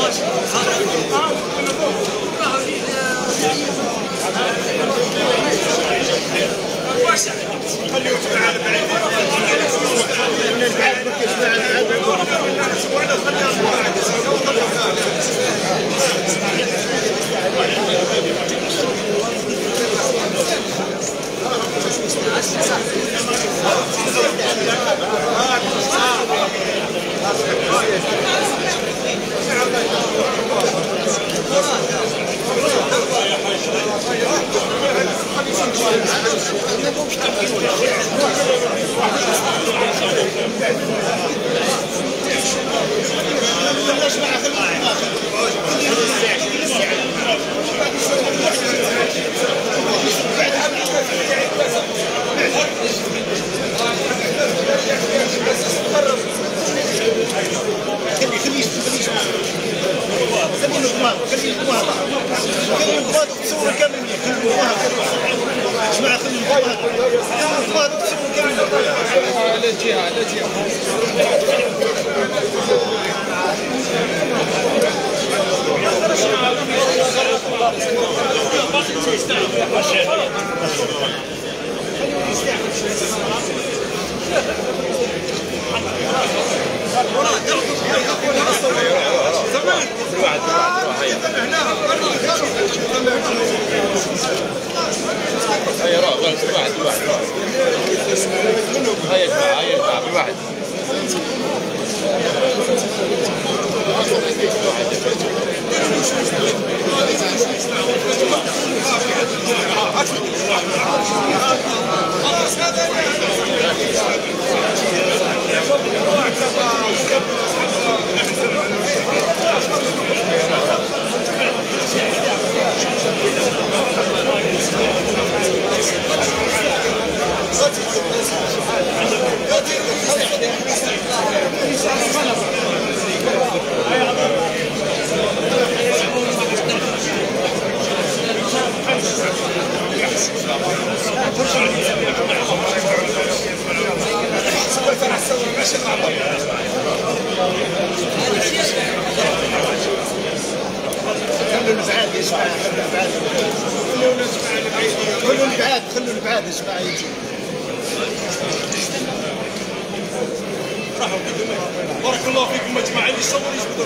بارك الله فيكم اجمعين اللي يصور يجبدوا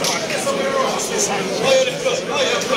هاي الحفاظ هاي يا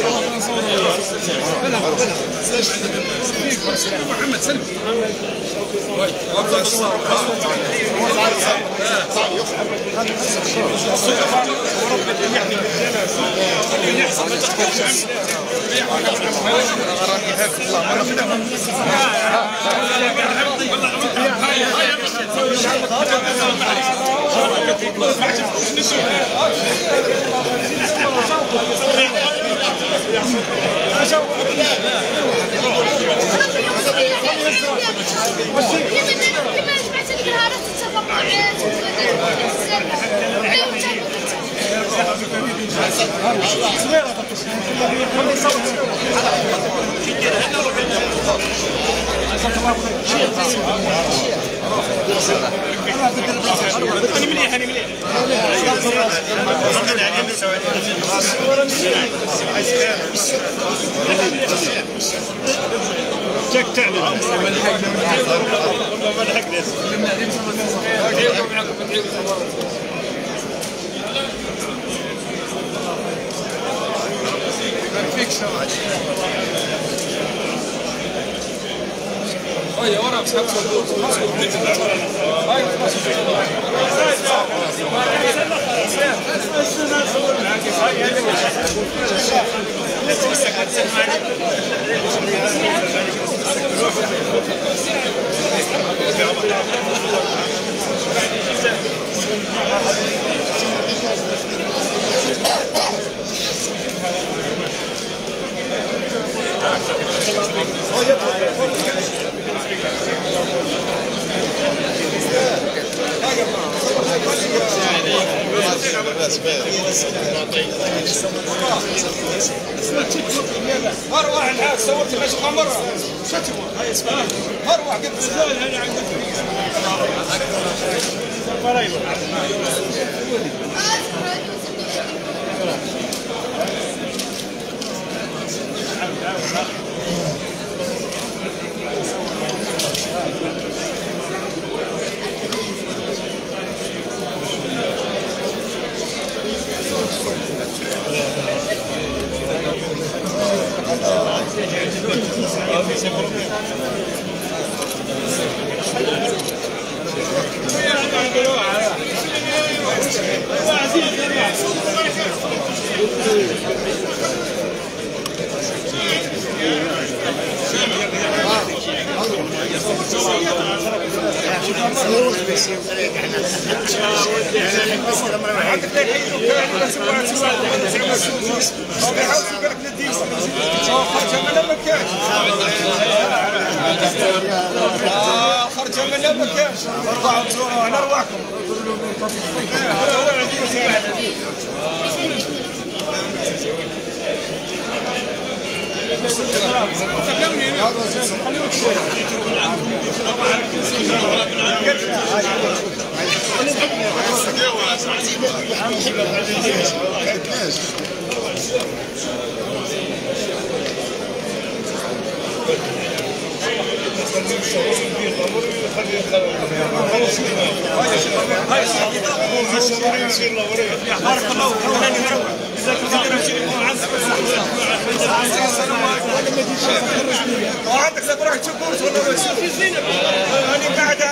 محمد سلم أنا مليح أنا مليح جاك تعلم هاي ورا بسحب هاي أروح الحاج صورت المشقة مرة هاي اسمها أروح قبل الزول هنا عندك خرج من المكان اربعة وزورة وانا ارواحكم وعندك تروح تشوف كورس ولا بس في زينة أنا قاعد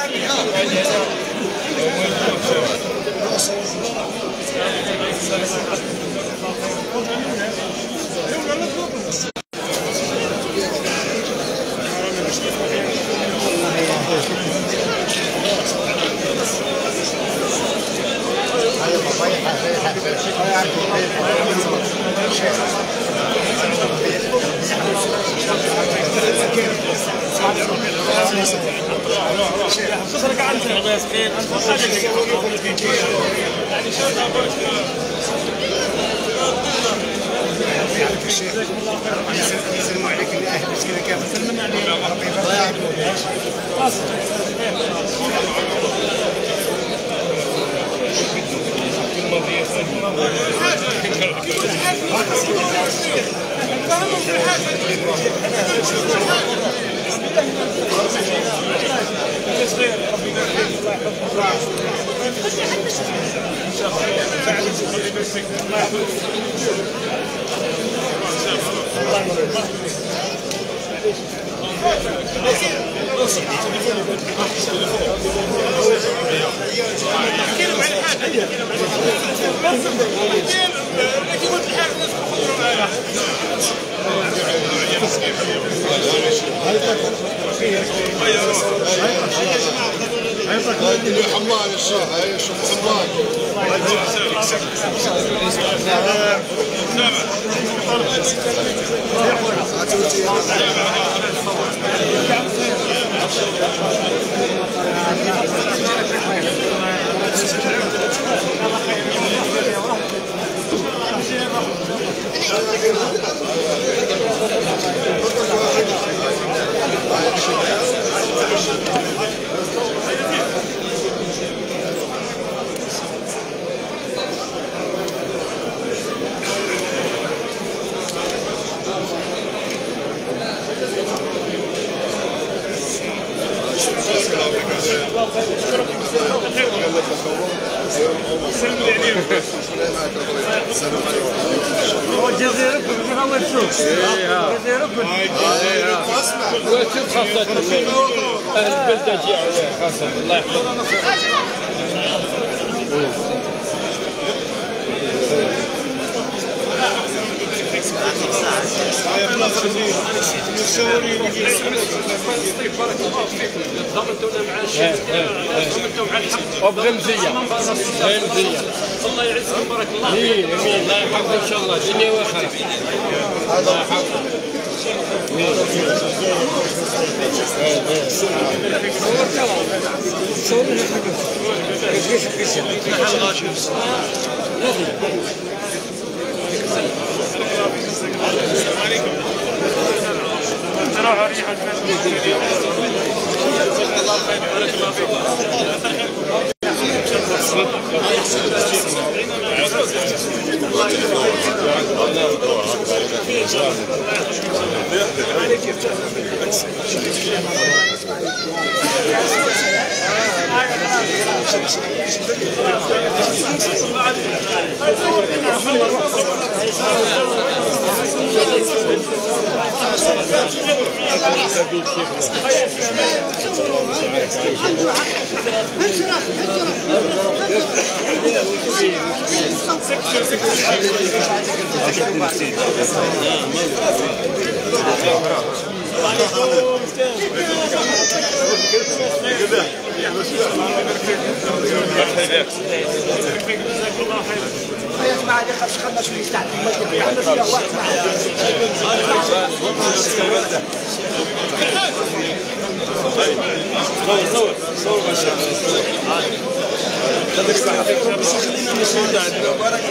السلام عليكم يا اهل مسكينه كافه سلمنا عليك كيف قلت الحارس الناس يخرجوا معايا. حمال الشيخ هاي شوف حمال أهل البلدة جاءوا خاصة الله يحفظهم. ضمنتونا مع الشيخ ضمنتوا مع الحق وبغمزية غمزية الله يعزكم بارك الله فيك امين الله يحفظك ان شاء الله دنيا واخره الله يحفظك صور صور ما شاء الله يعطيك الصحة بارك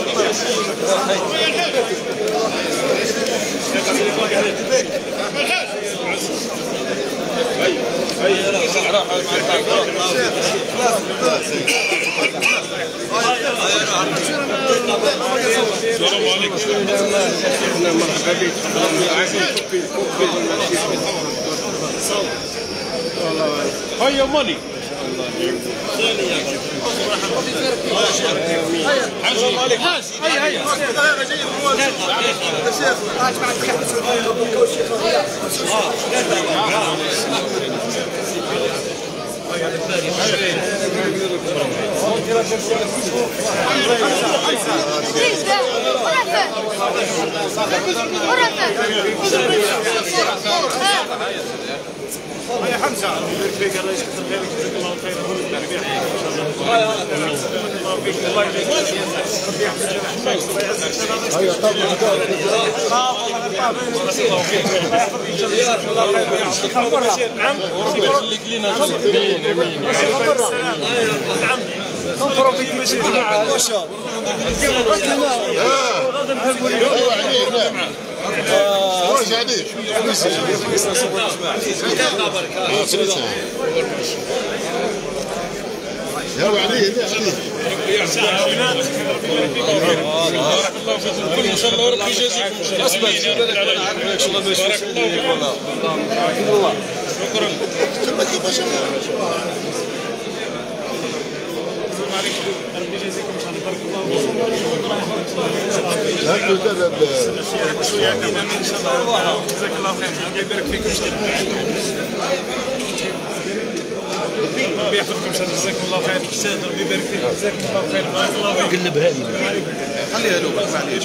السلام عليكم. مرحبا بك. هيا ماني السلام عليكم. هيا هيا يا حمزة يبارك فيك الله يكثر خيرك جزاك الله خير الله يبارك فيك الله يحفظك هيا طبعا نعم يخليك لنا نعم ننظروا فيك ماشي جماعة ما شاء الله واش عليك يا وعليه بارك الله فيكم ان شاء الله وربي يجازيكم ان شاء الله بارك الله شكرا ربي يجازيكم ان شاء الله بارك الله شويه كمان ان شاء الله جزاك الله خير الله يبارك فيكم ربي يحفظكم جزاكم الله خير. استاذ ربي يبارك فيك. جزاكم الله خير. بارك الله فيك. قلب هذه خليها له معليش.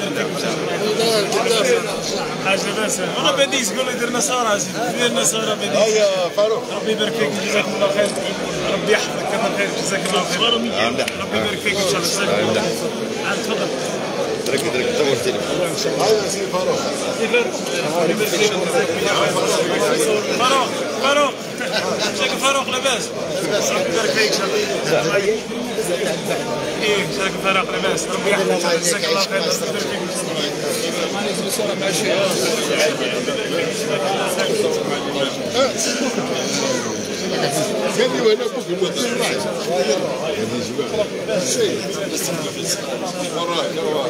حاج لاباس. والله بديس يقول لي دير نصارى دير نصارى بديس. هيا فاروق. ربي يبارك فيك. جزاكم الله خير. ربي يحفظك كثر خير. جزاك الله خير. ربي يبارك فيك ان شاء الله. جزاك الله خير. تفضل. تركي تركي دور التليفون. هيا سي فاروق. فاروق فاروق شاك فاروق لاباس. ربي يبارك فيك ان شاء الله. ايه شاك فاروق لاباس. ربي يحفظك. جزاك الله خير. ربي يبارك فيك ان شاء الله. قال لي وانا بوك المدرع هذه جماعه شيء وراك وراك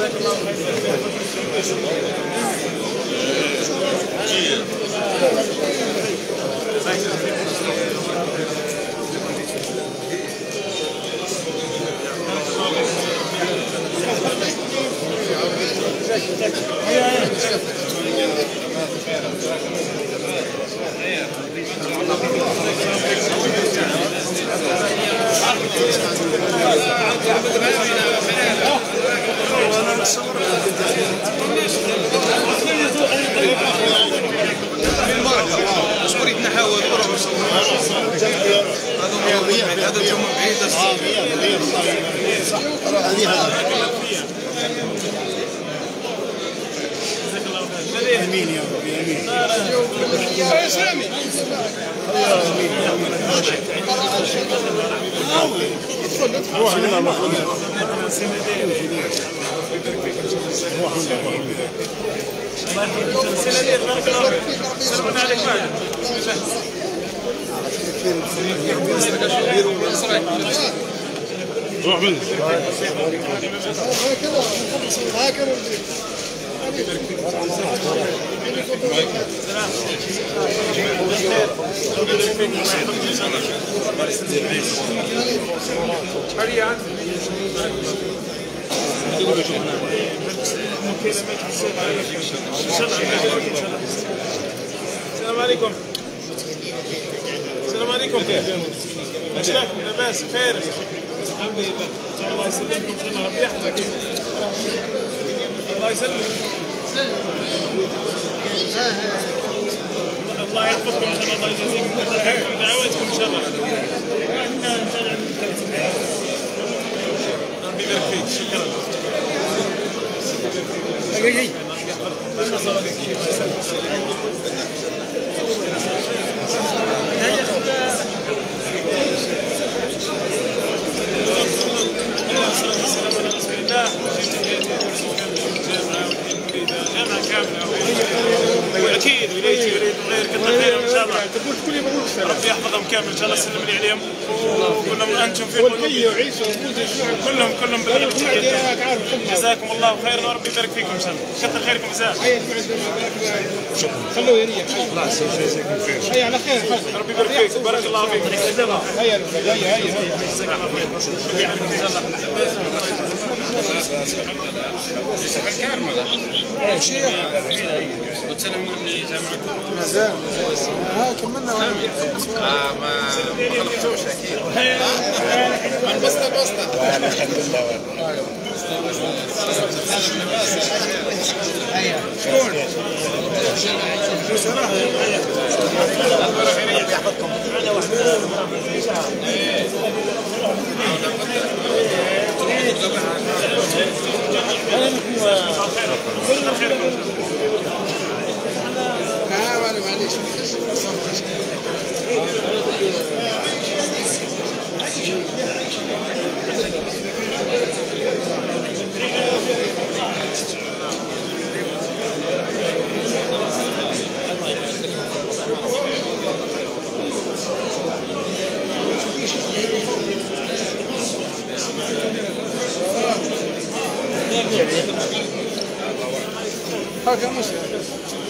شكون يتنحاول هذا الجمهور بعيد امين يا ربي امين يا سامي روح لنا روح لنا سلام عليك روح منه هكذا السلام عليكم. السلام عليكم. كيفك؟ لاباس بخير. الحمد لله. الله يسلمكم. ربي يحفظك. الله يسلمك. الله يحفظكم ان شاء الله. الله يجزيكم كل خير. دعواتكم ان شاء الله. ربي يبارك فيك. شكرا. واكيد وليتي يريد غير كثر خير ان شاء الله. تقول كل يوم ربي يحفظهم كامل ان شاء الله. سلم لي عليهم وكلهم انتم في قلوبي كلهم كلهم بالغ. جزاكم الله خيرا وربي يبارك فيكم ان شاء الله. كثر خيركم بزاف. خلوه يريح. الله يجزيكم خير. هيا على خير. ربي يبارك فيك. بارك الله فيك. هيا هيا هيا جزاك الله خير. ان شاء الله. مازال ها كملنا اه ما خلقتوش اكيد بسطه بسطه الحمد لله. شكون بصراحه يحفظكم انا واحد معليش هذا مسلم